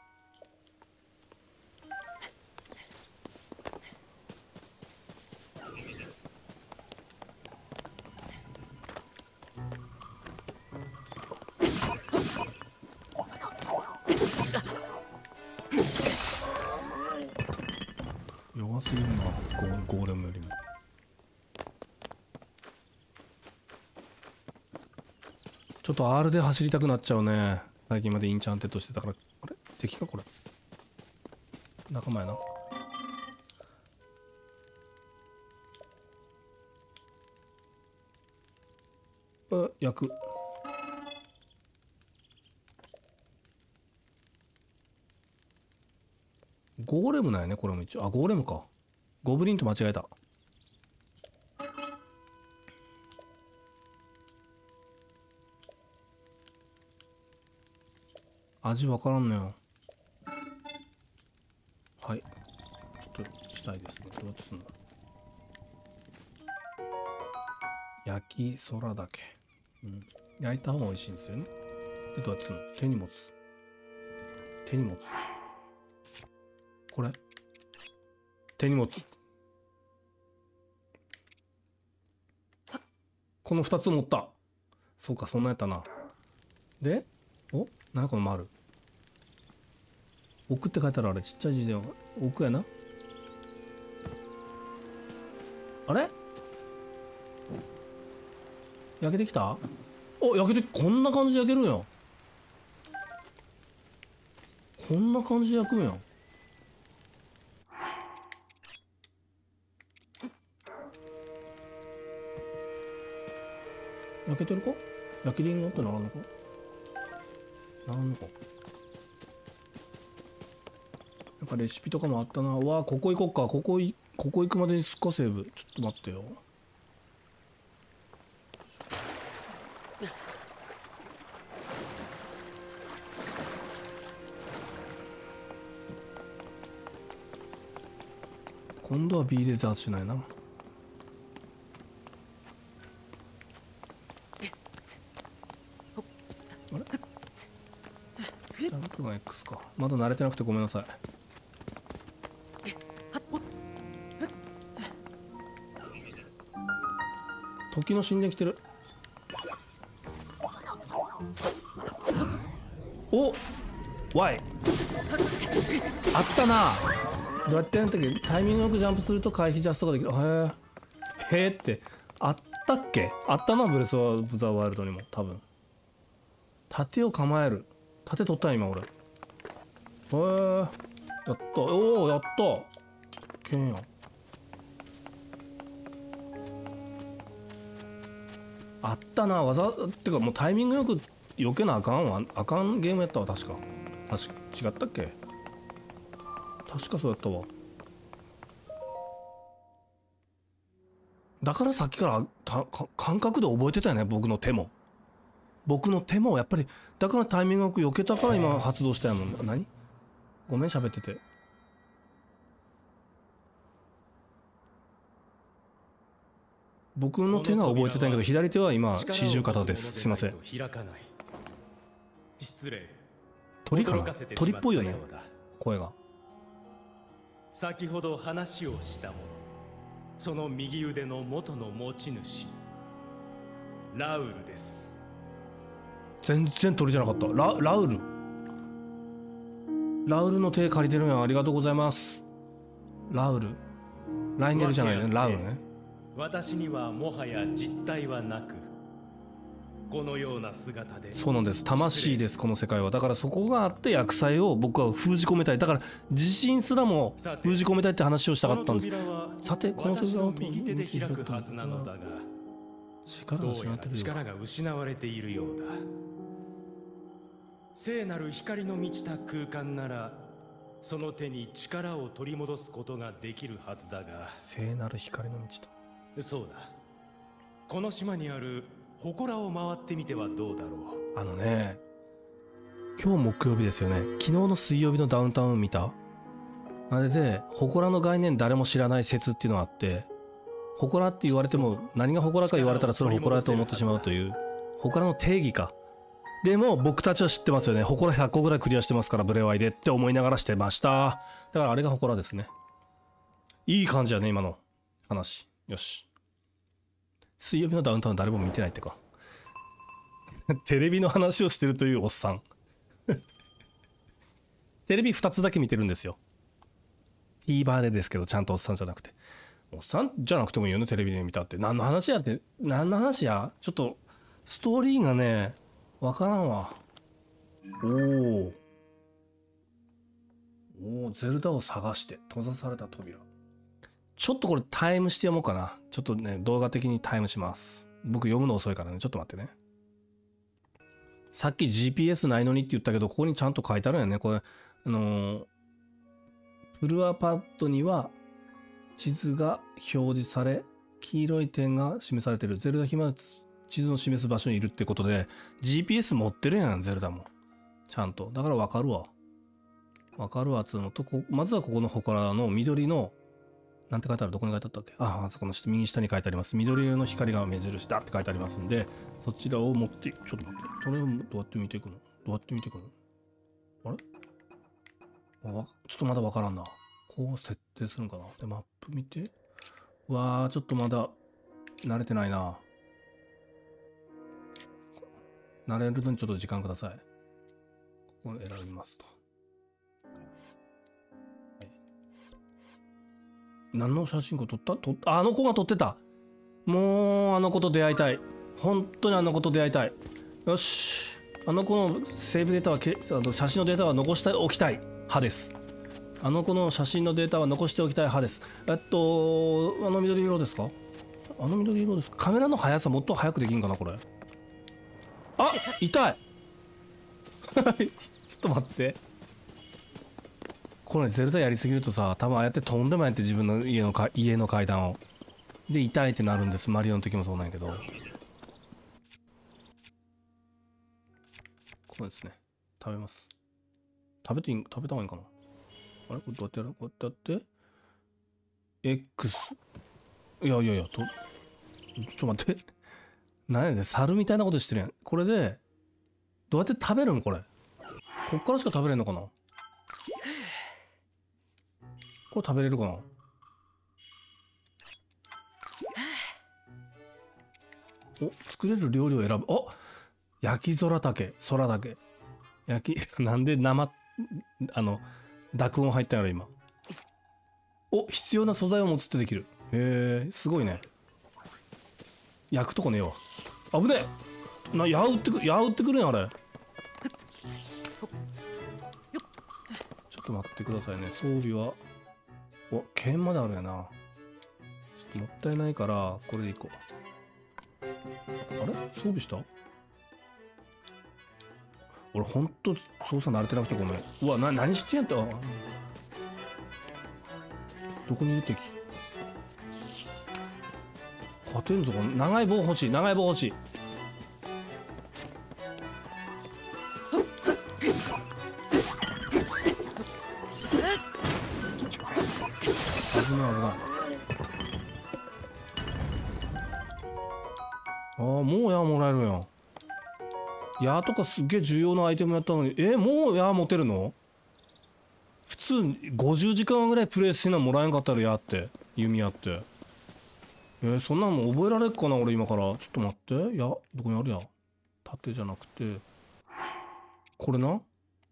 弱すぎるな、ゴーレムよりも。ちょっと R で走りたくなっちゃうね。最近までインチャンテッドしてたから。あれ敵かこれ。仲間やな。焼く。ゴーレムなんやねこれも一応。ゴーレムか。ゴブリンと間違えた。味わからんのよ。はい。ちょっとしたいですね。どうやってすんだ。焼き空だけ。焼いた方が美味しいんですよね。で、どうやってすんの。手に持つ。これ手に持つ。この2つ持った。そうか、そんなやったな。で、何この丸。奥って書いてある。あれちっちゃい字で奥やな。あれ焼けてきた。焼けて、こんな感じで焼けるんや。こんな感じで焼くんや。焼けてるか。焼きリンゴってならんのか。なんかレシピとかもあったな。ここ行こっか。ここ行くまでにすっかセーブ。ちょっと待ってよ。今度は B でザーしないな。あれジャンプが X か。まだ慣れてなくてごめんなさい。時の死んできてる。Y あったな。どうやってやるんだっけ。タイミングよくジャンプすると回避ジャストができる。へえってあったっけ。あったな、ブレス・オブ・ザ・ワイルドにも多分。盾を構える。盾取ったん今俺。やった。やった。けんや。あったな。技ってかもうタイミングよく避けなあかんわ。あかんゲームやったわ確か。違ったっけ。確かそうやったわ。だからさっきから感覚で覚えてたよね。僕の手もやっぱり。だからタイミングよく避けたから今発動したやもん。何ごめん喋ってて。 僕の手が覚えてたんやけど、左手は今四十肩です。すいません。 開かない。失礼。 鳥かな。鳥っぽいよね、声が。 先ほど話をしたもの、その右腕の元の持ち主、ラウルです。 全然鳥じゃなかった。ラウルの手借りてるんや。ありがとうございます。ラウル、ライネルじゃないね、ラウルね。 私にはもはや実体はなく、このような姿で。 そうなんです。魂です、この世界は。だからそこがあって厄災を僕は封じ込めたい。だから地震すらも封じ込めたいって話をしたかったんです。さて、この扉は右手で開くはずなのだが、 力が失ってるよ。 力が失われているようだ。聖なる光の満ちた空間なら、その手に力を取り戻すことができるはずだが。 聖なる光の満ちた。 そうだ。この島にある祠を回ってみてはどうだろう。 今日木曜日ですよね。昨日の水曜日のダウンタウン見た？あれで祠の概念誰も知らない説っていうのがあって、祠って言われても何が祠か言われたらそれ祠だと思ってしまうという、祠の定義か。でも僕たちは知ってますよね。祠100個ぐらいクリアしてますから、ブレワイでって思いながらしてました。だからあれが祠ですね。いい感じやね、今の話。よし。水曜日のダウンタウン誰も見てないってか。テレビの話をしてるというおっさん。テレビ2つだけ見てるんですよ。TVer でですけど、ちゃんとおっさんじゃなくて。おっさんじゃなくてもいいよね、テレビで見たって。何の話やって、何の話や？ちょっと、ストーリーがね、わからんわ。ゼルダを探して、閉ざされた扉。ちょっとこれタイムして読もうかな。ちょっとね、動画的にタイムします。僕読むの遅いからね、ちょっと待ってね。さっき GPS ないのにって言ったけど、ここにちゃんと書いてあるんやね。これ、プルアパッドには地図が表示され、黄色い点が示されてる。ゼルダ暇は地図の示す場所にいるってことで、GPS 持ってるやん、ゼルダも。ちゃんと。だからわかるわ。わかるわ、つうのと、まずはここの祠の緑の、なんて書いてある？どこに書いてあったっけ？あそこの右下に書いてあります。緑色の光が目印だって書いてありますんで、そちらを持って、ちょっと待って。それをどうやって見ていくの？あれ？ちょっとまだわからんな。こう設定するのかな？で、マップ見て。うわー、ちょっとまだ慣れてないな。慣れるのにちょっと時間ください。ここを選びますと。何の写真撮った？あの子が撮ってた。もうあの子と出会いたい。本当にあの子と出会いたい。よし。あの子のセーブデータは、写真のデータは残しておきたい派です。あの子の写真のデータは残しておきたい派です。あの緑色ですか？カメラの速さもっと速くできんかな、これ。あ、痛い。ちょっと待って。これゼルダやりすぎるとさ、多分ああやって飛んでもやって、自分の家の階段を。で、痛いってなるんです。マリオの時もそうなんやけど。これですね。食べます。食べた方がいいかな。あれこれどうやってやる？こうやってやって。X。いや、ちょっと待って。何やねん、猿みたいなことしてるやん。これで、どうやって食べるんこれ。こっからしか食べれんのかな？これ食べれるかな？お、作れる料理を選ぶ。お、焼き空竹。なんで濁音入ったんやろ今。お、必要な素材を持つってできる。へえ、すごいね。焼くとこねえわ。危ねえ。矢打ってくるやんあれ。ちょっと待ってくださいね。装備は。お、剣まであるやな。ちょっともったいないから、これでいこう。あれ？装備した？俺ほんと操作慣れてなくてごめん。うわ、何してんやった？どこにいる敵？勝てんぞ、この長い棒欲しい。危ない。 ああ、もう矢もらえるやん。矢とかすっげえ重要なアイテムやったのに、もう矢持てるの？普通50時間ぐらいプレイしなもらえんかったら矢って、弓矢って。そんなのも覚えられっかな俺今から。ちょっと待って。矢、どこにあるや。縦じゃなくて。これな。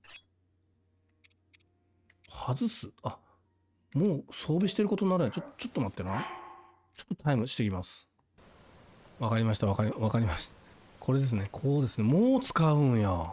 外す。あ、もう装備してることになるやん。ちょっと待ってな。ちょっとタイムしてきます。わかりました、わかりました。これですね。こうですね。もう使うんや。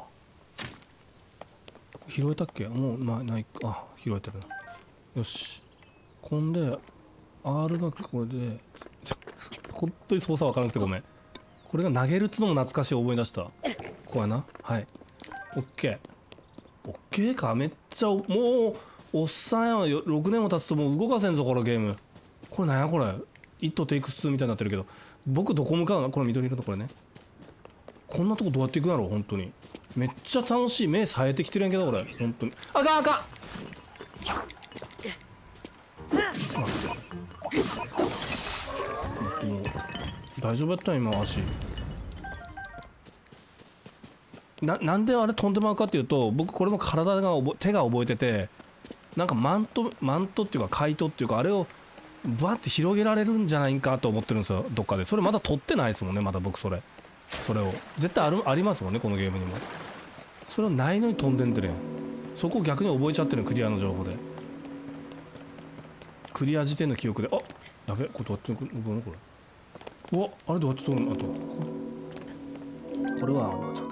拾えたっけ？もうない。あ、拾えてるな。よし。こんで、R がこれで、本当に操作わからなくてごめん。これが投げるっつのも懐かしい思い出した。こうやな。はい。オッケー。オッケーか。めっちゃ、もう、おっさんやわ。6年も経つともう動かせんぞ、このゲーム。これなんやこれ。It takes two みたいになってるけど。僕どこ向かうの？これ緑色のこれね。こんなとこどうやって行くんやろ本当に。めっちゃ楽しい。目冴えてきてるやんけど俺。本当に。あかんあかん。もう大丈夫やったん今足。なんであれ飛んでまうかっていうと、僕これも体が手が覚えてて、なんかマントっていうかカイトっていうかあれをバーって広げられるんじゃないかと思ってるんですよどっかで。それまだ取ってないですもんね。まだ僕それを絶対ありますもんねこのゲームにも。それはないのに飛んでんでね。そこを逆に覚えちゃってる。クリアの情報で、クリア時点の記憶で。あ、やべ、これどうやって飛ぶのこれ。うわ、あれどうやって飛ぶの。あとこれはちょっ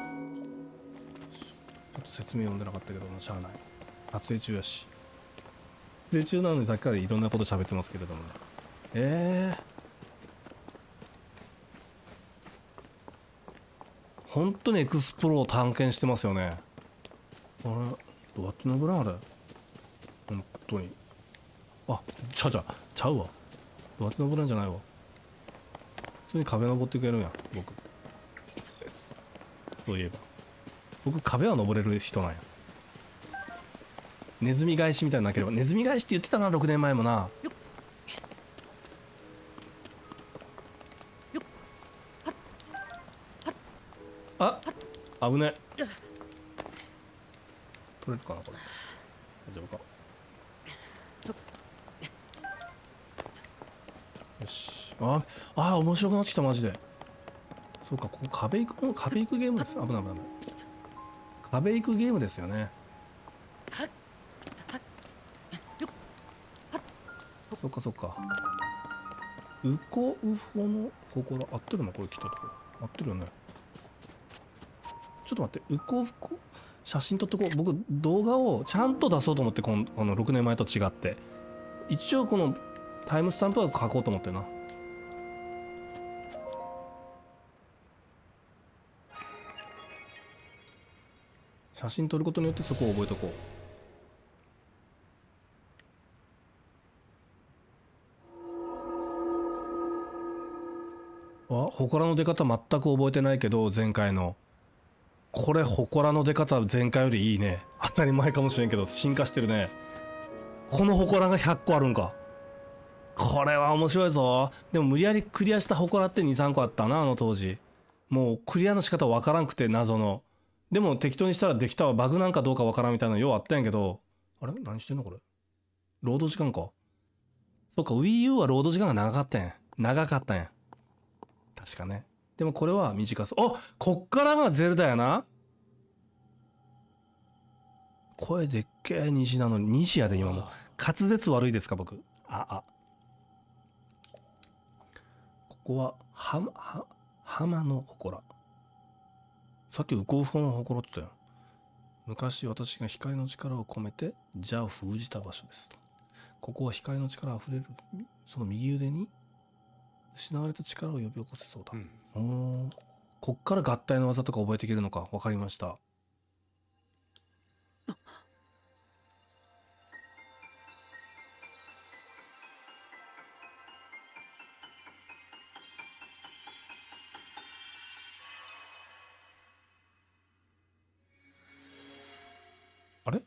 と説明読んでなかったけどもしゃあない。撮影中やし。撮影中なのにさっきからいろんなこと喋ってますけれどもね。本当にエクスプロを探検してますよね。あれどうやって登るんあれ。本当に。あ、ちゃうわ。どうやって登るんじゃないわ。普通に壁登ってくれるんや僕。そういえば僕壁は登れる人なんや。ネズミ返しみたいななければ。ネズミ返しって言ってたな6年前もな。あ、危ね。取れるかなこれ。大丈夫か。よし。面白くなってきたマジで。そうか、ここ壁行くゲームです。危ない。壁行くゲームですよね。そっか。ウコウホの祠合ってるのこれ来たところ。合ってるよね。ちょっと待って、ウコウコ写真撮ってこう。僕動画をちゃんと出そうと思って、この6年前と違って一応このタイムスタンプは書こうと思ってな。写真撮ることによってそこを覚えとこう。祠の出方全く覚えてないけど前回の。これ祠の出方前回よりいいね。当たり前かもしれんけど進化してるね。この祠が100個あるんか。これは面白いぞ。でも無理やりクリアした祠って2、3個あったなあの当時。もうクリアの仕方わからんくて謎の。でも適当にしたらできたわ。バグなんかどうかわからんみたいなのようあったんやけど。あれ何してんのこれ。ロード時間か。そっか Wii U はロード時間が長かったんや。確かね。でもこれは短そう。こっからがゼルダやな。声でっけえ虹なのに。虹やで今も。滑舌悪いですか僕。ここは浜の祠。さっきウコウフの祠って言ったよ。昔私が光の力を込めて邪を封じた場所です。ここは光の力あふれるその右腕に失われた力を呼び起こせそうだ。こっから合体の技とか覚えていけるのか。分かりました。あれ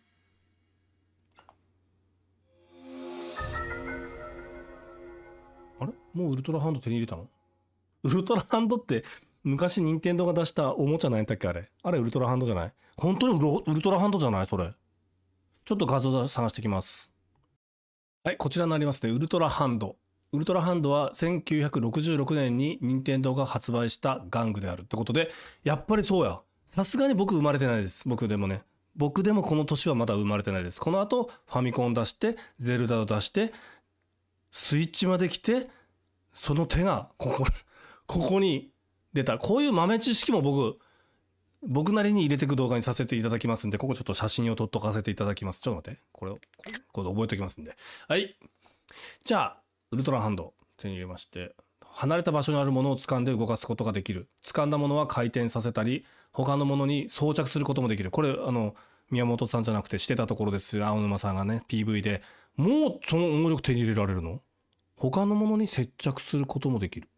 もうウルトラハンド手に入れたの？ ウルトラハンドって昔任天堂が出したおもちゃなんやったっけ、あれウルトラハンドじゃない？本当にウルトラハンドじゃないそれ。ちょっと画像探してきます。はい、こちらになりますね。ウルトラハンド。ウルトラハンドは1966年に任天堂が発売した玩具であるってことで、やっぱりそうや。さすがに僕生まれてないです。僕でもこの年はまだ生まれてないです。この後ファミコン出して、ゼルダを出して、スイッチまで来て、その手がここに出た。こういう豆知識も僕なりに入れていく動画にさせていただきますんで、ここちょっと写真を撮っとかせていただきます。ちょっと待って。これで覚えておきますんで。はい。じゃあ、ウルトラハンド手に入れまして、離れた場所にあるものを掴んで動かすことができる。掴んだものは回転させたり、他のものに装着することもできる。これ、宮本さんじゃなくてしてたところですよ。青沼さんがね、PV で。もうその能力手に入れられるの？他のものに接着することもできる。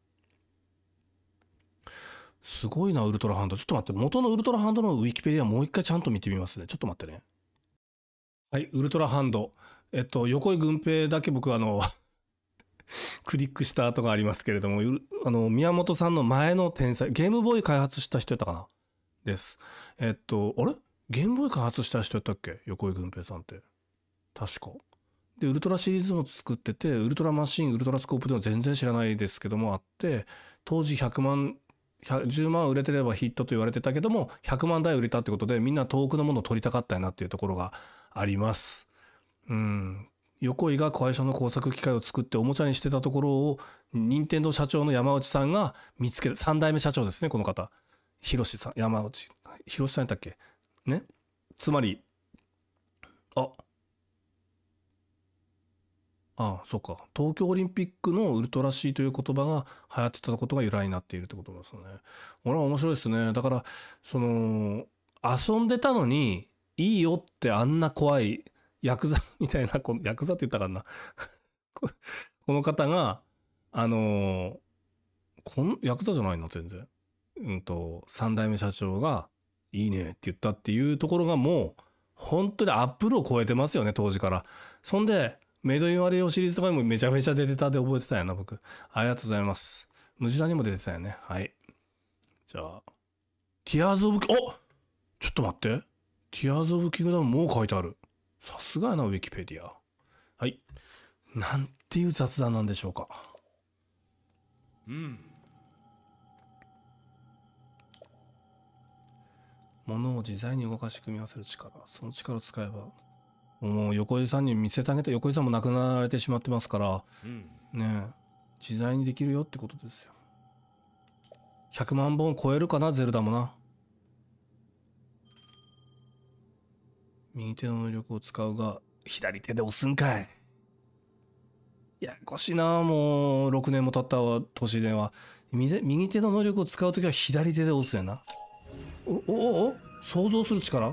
すごいな、ウルトラハンド。ちょっと待って、元のウルトラハンドのウィキペディアもう一回ちゃんと見てみますね。ちょっと待ってね。はい、ウルトラハンド。横井軍平だけ僕クリックした跡がありますけれども、宮本さんの前の天才、ゲームボーイ開発した人やったかなです。あれゲームボーイ開発した人やったっけ、横井軍平さんって。確か。で、ウルトラシリーズも作ってて、ウルトラマシン、ウルトラスコープでは全然知らないですけどもあって、当時10万売れてればヒットと言われてたけども、100万台売れたってことで、みんな遠くのものを取りたかったよなっていうところがあります。横井が会社の工作機械を作っておもちゃにしてたところを、任天堂社長の山内さんが見つけた。3代目社長ですね、この方。広さんやったっけね。つまり、そっか。東京オリンピックのウルトラ C という言葉が流行ってたことが由来になっているってことですよね。これは面白いですね。だから、遊んでたのに、いいよってあんな怖い、ヤクザみたいな、ヤクザって言ったかな。この方が、ヤクザじゃないの全然。3代目社長が、いいねって言ったっていうところがもう、本当にアップルを超えてますよね、当時から。そんで、メイドインワレオシリーズとかにもめちゃめちゃ出てたで覚えてたよな、僕。ありがとうございます。ムジラにも出てたよね。はい。じゃあ、ティアーズ・オブ・ちょっと待って。ティアーズ・オブ・キングダムもう書いてある。さすがやな、ウィキペディア。はい。なんていう雑談なんでしょうか。物を自在に動かし組み合わせる力。その力を使えば。もう横井さんに見せてあげて、横井さんも亡くなられてしまってますから、ねえ、自在にできるよってことですよ。100万本超えるかな、ゼルダもな。右手の能力を使うが、左手で押すんかい。ややこしいな、もう6年も経ったわ、年では。右手の能力を使うときは左手で押すやな。想像する力？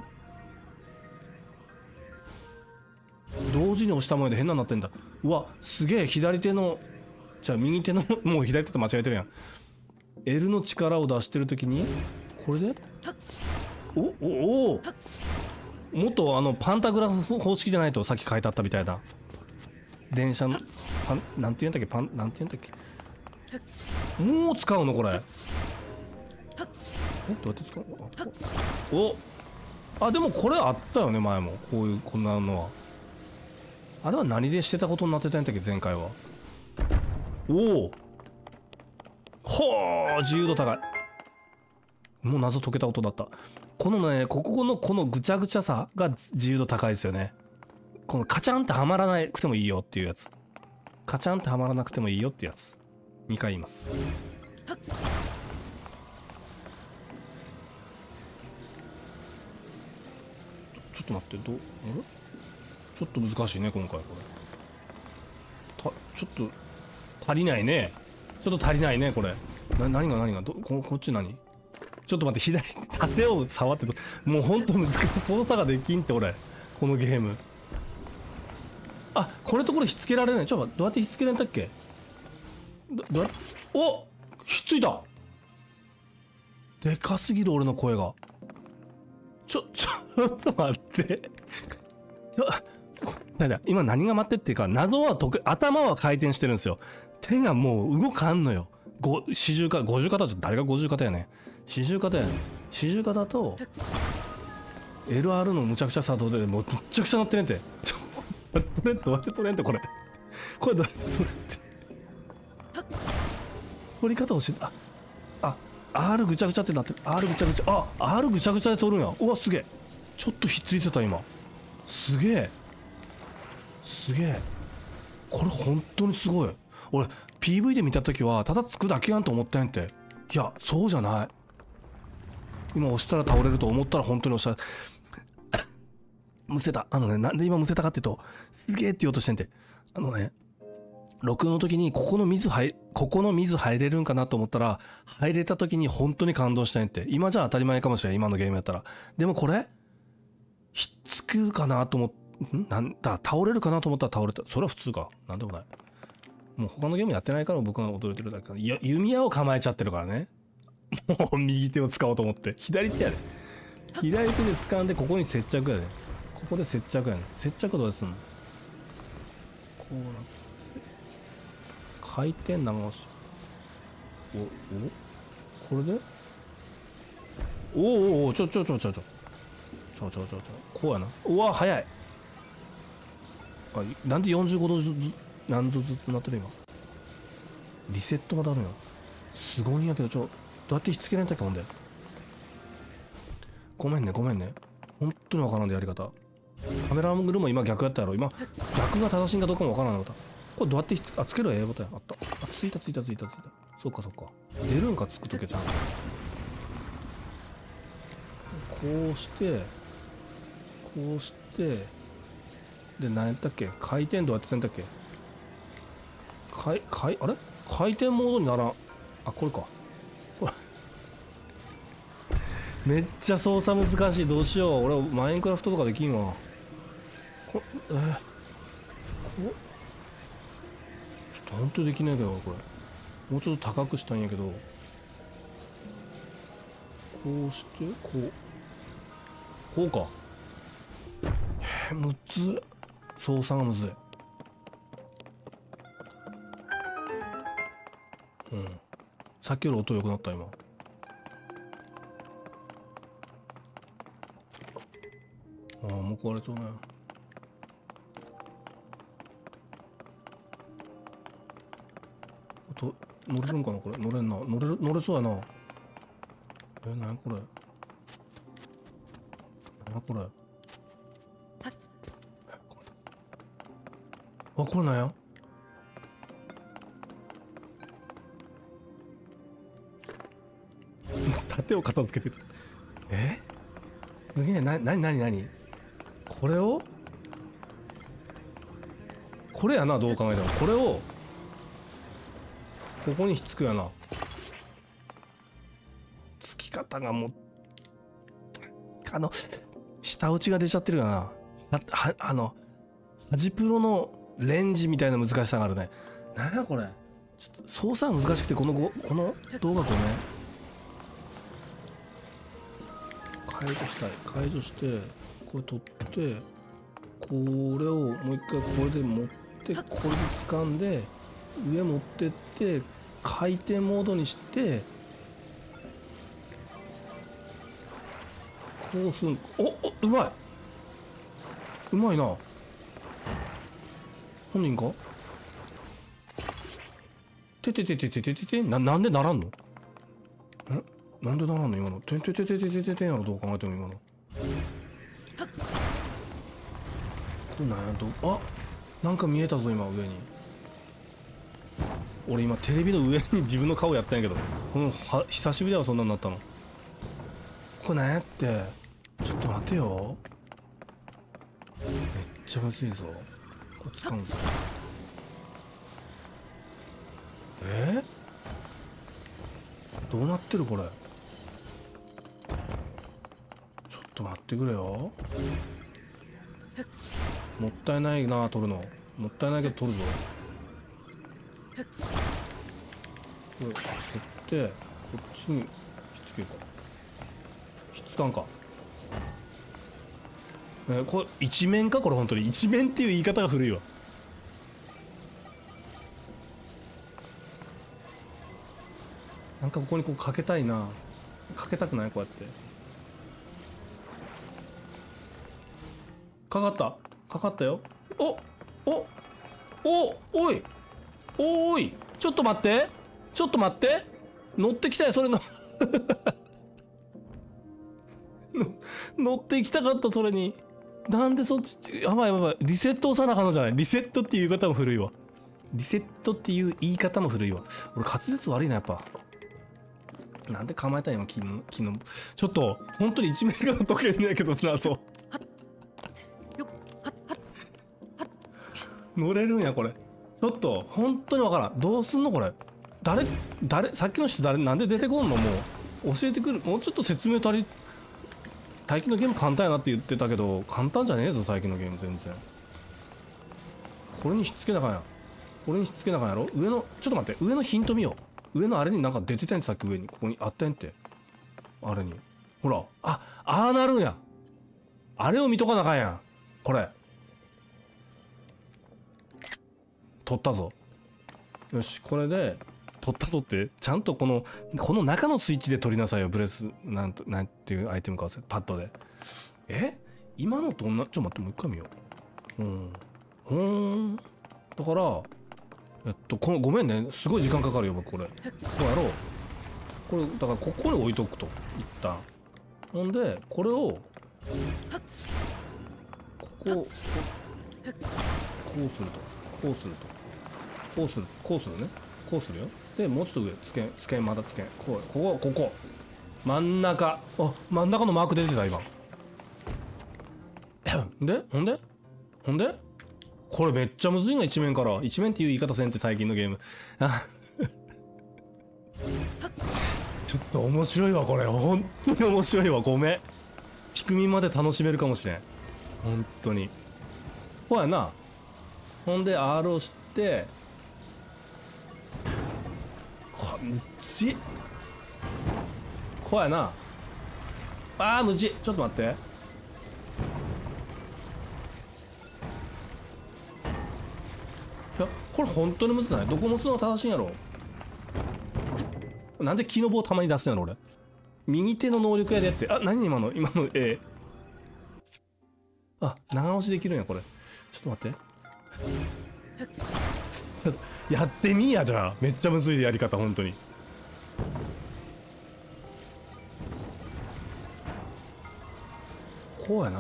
同時に押したもんで変なになってんだ。うわ、すげえ。左手の、じゃあ右手の、もう左手と間違えてるやん。L の力を出してるときに、これでもっとパンタグラフ方式じゃないと、さっき書いてあったみたいな。電車の、なんて言うんだっけ、なんて言うんだっけ。もう使うのこれ。どうやって使うの？でもこれあったよね、前も。こんなのは。あれは何でしてたことになってたんだっけ、前回は。自由度高い。もう謎解けた音だった。このね、このぐちゃぐちゃさが自由度高いですよね。このカチャンってはまらなくてもいいよっていうやつ。カチャンってはまらなくてもいいよってやつ。2回言います。ちょっと待って、あれ？ちょっと難しいね、今回これ。ちょっと足りないね。ちょっと足りないね、これ。何がこっち何？ちょっと待って、縦を触ってもうほんと難しい。操作ができんって、俺。このゲーム。これとこれひっつけられない。どうやってひっつけられたっけ？ひっついた！でかすぎる、俺の声が。ちょっと待って。今何が待ってっていうか、頭は回転してるんですよ。手がもう動かんのよ。 四十肩、五十肩じゃ誰が五十肩やねん。四十肩やねん。四十肩と LR のむちゃくちゃ作動でもうむっちゃくちゃなってねんて。どうやって取れんてこれ。これどうやって取れんて。取り方教えて。R ぐちゃぐちゃってなってる。R ぐちゃぐちゃ。R ぐちゃぐちゃで取るんや。うわすげえ。ちょっとひっついてた今。すげえ。すげえ。これ本当にすごい。俺 PV で見た時はただつくだけやんと思ったんやんて。いやそうじゃない。今押したら倒れると思ったら本当に押したらむせた。なんで今むせたかっていうと、すげえって言おうとしてんて。録音の時にここの水入れるんかなと思ったら、入れた時に本当に感動したんやって。今じゃ当たり前かもしれない、今のゲームやったら。でもこれひっつくかなと思って、なんだ倒れるかなと思ったら倒れた。それは普通か。なんでもない。もう他のゲームやってないから僕が驚いてるだけか。いや弓矢を構えちゃってるからね。もう右手を使おうと思って左手やで。左手で掴んでここに接着やで。ここで接着やね。接着どうすんの。こうなって回転長押し。これでちょこうやな。うわ早い。なんで45度何度ずつなってる今。リセットまであるんや。すごいんやけど、どうやってひっつけられたっけほんで。ごめんね本当にわからんでやり方。カメラアングルも今逆やったやろ。今逆が正しいんかどうかもわからんかった。これどうやってつけるボタンあった。ついた。そっか出るんかつくときちゃんと。こうしてで何やったっけ。回転どうやってせんだっけ。あれ回転モードにならん。これか。めっちゃ操作難しい。どうしよう。俺マインクラフトとかできんわ。ちょっと本当にできないけどこれ。もうちょっと高くしたいんやけど。こうしてこうか。むずっ。操作がむずい。さっきより音良くなった今。もう壊れそうね。乗れるんかなこれ。乗れんな。乗れそうやな。何これ。これなんや。盾を片付けてる。すげえ。なにこれをこれやな。どう考えてもこれをここにひっつくやな。つき方がもう下打ちが出ちゃってるかな。ハジプロのレンジみたいな難しさがあるね。なんやこれ。ちょっと操作が難しくてこの動画をね解除してこれ取ってこれをもう一回これで持ってこれで掴んで上持ってって回転モードにしてこうすん。うまいな。本人か。なんでならんの。なんでならんの今の。やろ。どう考えても今の。これなんやと。なんか見えたぞ今上に。俺今テレビの上に自分の顔やったんやけど、久しぶりだわそんなになったの。これなんやって。ちょっと待てよ。めっちゃむずいぞ。これ使うんだ。どうなってるこれ。ちょっと待ってくれよ。もったいないな取るの。もったいないけど取るぞ。これ取ってこっちにひっつけるか。ひっつかんか。これ一面かこれ。本当に一面っていう言い方が古いわ。 なんかここにこうかけたいな。かけたくない？こうやってかかったよ。おおいおい、ちょっと待って、乗ってきたよ。それの乗っていきたかった。それになんでそっち。やばい、リセット押さなあかんのじゃない。リセットっていう言い方も古いわ。リセットっていう言い方も古いわ。俺滑舌悪いなやっぱ。なんで構えたん今昨日ちょっと本当に一面から解けんねやけどな。そう乗れるんやこれ。ちょっと本当にわからん。どうすんのこれ。誰さっきの人誰、なんで出てこんの。もう教えてくる。もうちょっと説明最近のゲーム簡単やなって言ってたけど簡単じゃねえぞ最近のゲーム全然。これにひっつけなあかんやん。やろ。上のちょっと待って、上のヒント見よう。上のあれになんか出てたんさっき。上にここにあったんって。あれにほら、ああなるんや。あれを見とかなあかんやん。これ取ったぞ。よし、これで取ったぞって、ちゃんとこの中のスイッチで取りなさいよ。ブレスなんていうアイテムか忘れ、パッドで。今のとちょっと待って、もう一回見よう。だからごめんね、すごい時間かかるよ僕これ。こうやろう。これだからここに置いとくと一旦。ほんでこれをこうするね。こうするよ。でもうちょっと上つけん、まだつけん。ここ真ん中。真ん中のマーク出てた今。でほんでこれめっちゃむずいな。一面っていう言い方せんって最近のゲーム。ちょっと面白いわこれ。本当に面白いわ。ごめん。ピクミンまで楽しめるかもしれん。本当に。ほやな。ほんで R をしてむちっ。こうやな。むちっ。ちょっと待って。いやこれ本当にむずない。どこ持つのが正しいんやろ。なんで木の棒たまに出すんやろ俺。右手の能力やでやって。何今の長押しできるんやこれ。ちょっと待って。やってみや。じゃあめっちゃむずいでやり方本当に。こうや。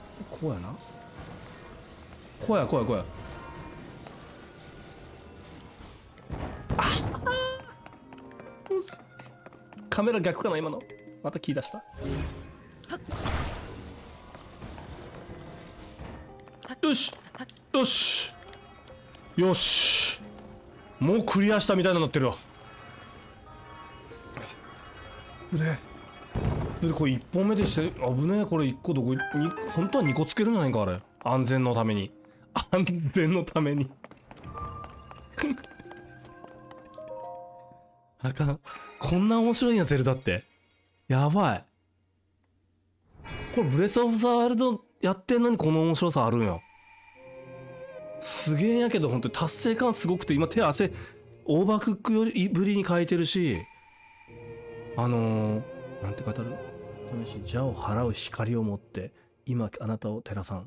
カメラ逆かな今の。また気出した。よしもうクリアしたみたいになってるわ。でこれ1本目でして危ねえ。これ1個どこに本当は2個つけるんじゃないかあれ。安全のためにあかん。こんな面白いんやゼルダって。やばい。これブレスオブザワイルドやってんのにこの面白さあるんや。すげえやけど本当に達成感すごくて今手汗オーバークックよりぶりに変えてるし、なんて書いてある。邪を払う光を持って今あなたを照らさん。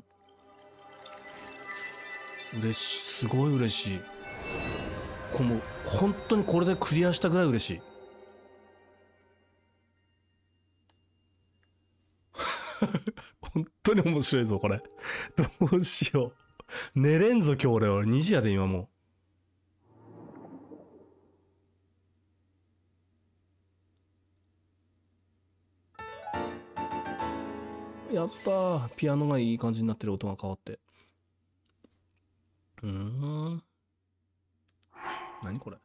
すごい嬉しい。本当にこれでクリアしたぐらい嬉しい。本当に面白いぞこれ。どうしよう。寝れんぞ今日俺は。2時やで今もう。やったー。ピアノがいい感じになってる。音が変わって。何これ。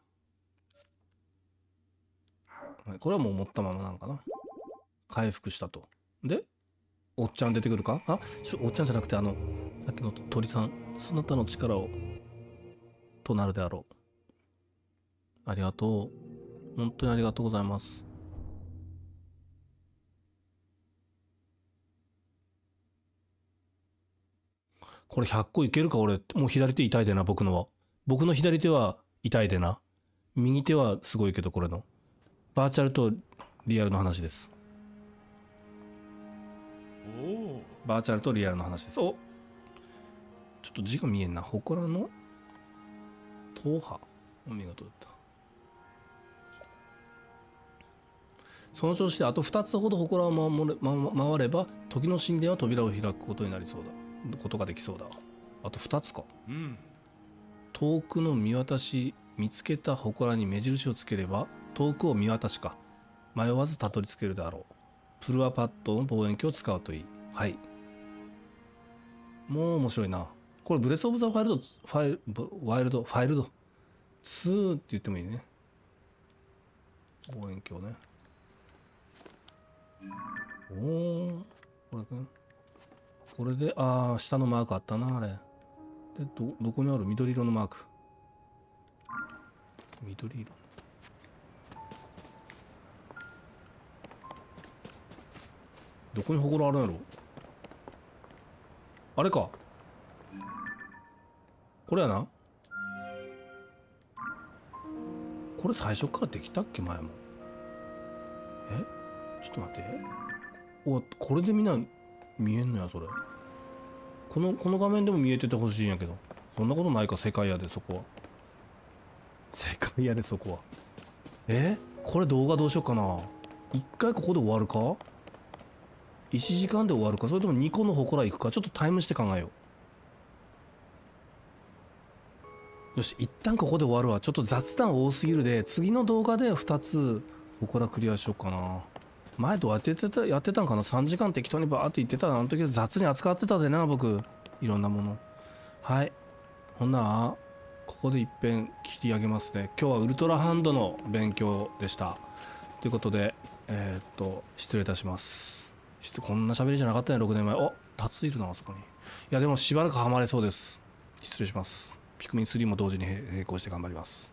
これはもう持ったままなんかな。回復したと。でおっちゃん出てくるか。おっちゃんじゃなくてさっきの鳥さん。そなたの力をとなるであろう。ありがとう。本当にありがとうございます。これ100個いけるか俺。もう左手痛いでな。僕の左手は痛いでな。右手はすごいけどこれのバーチャルとリアルの話です。バーチャルとリアルの話です。お、ちょっと字が見えんな。祠の踏破。お見事だった。その調子であと2つほど祠を回れば時の神殿は扉を開くことになりそうだ。ことができそうだ。あと2つか。遠くの見渡し、見つけた祠に目印をつければ遠くを見渡しか迷わずたどり着けるであろう。プルアパッドの望遠鏡を使うといい。はい。もう面白いな。これブレスオブザファイルド、ワイルド2って言ってもいいね。望遠鏡ね。おお、これで、ああ、下のマークあったな、あれ。で、どこにある？緑色のマーク。緑色。どこに祠あるんやろ？あれか。これやな。これ最初からできたっけ、前も。ちょっと待って。お、これでみんな見えんのや、それ。この画面でも見えててほしいんやけど。そんなことないか、世界やで、そこは。世界やで、そこは。これ動画どうしようかな。一回ここで終わるか？ 1 時間で終わるか、それとも2個の祠行くか、ちょっとタイムして考えよう。よし、一旦ここで終わるわ。ちょっと雑談多すぎるで、次の動画で2つ祠クリアしようかな。前どうやってやってたんかな。3時間適当にバーって言ってたら、あの時雑に扱ってたでな、僕。いろんなもの。はい。ほんなら、ここで一遍切り上げますね。今日はウルトラハンドの勉強でした。ということで、失礼いたします。こんな喋りじゃなかったね、6年前。お、タツいるな、あそこに。いや、でもしばらくハマれそうです。失礼します。ピクミン3も同時に並行して頑張ります。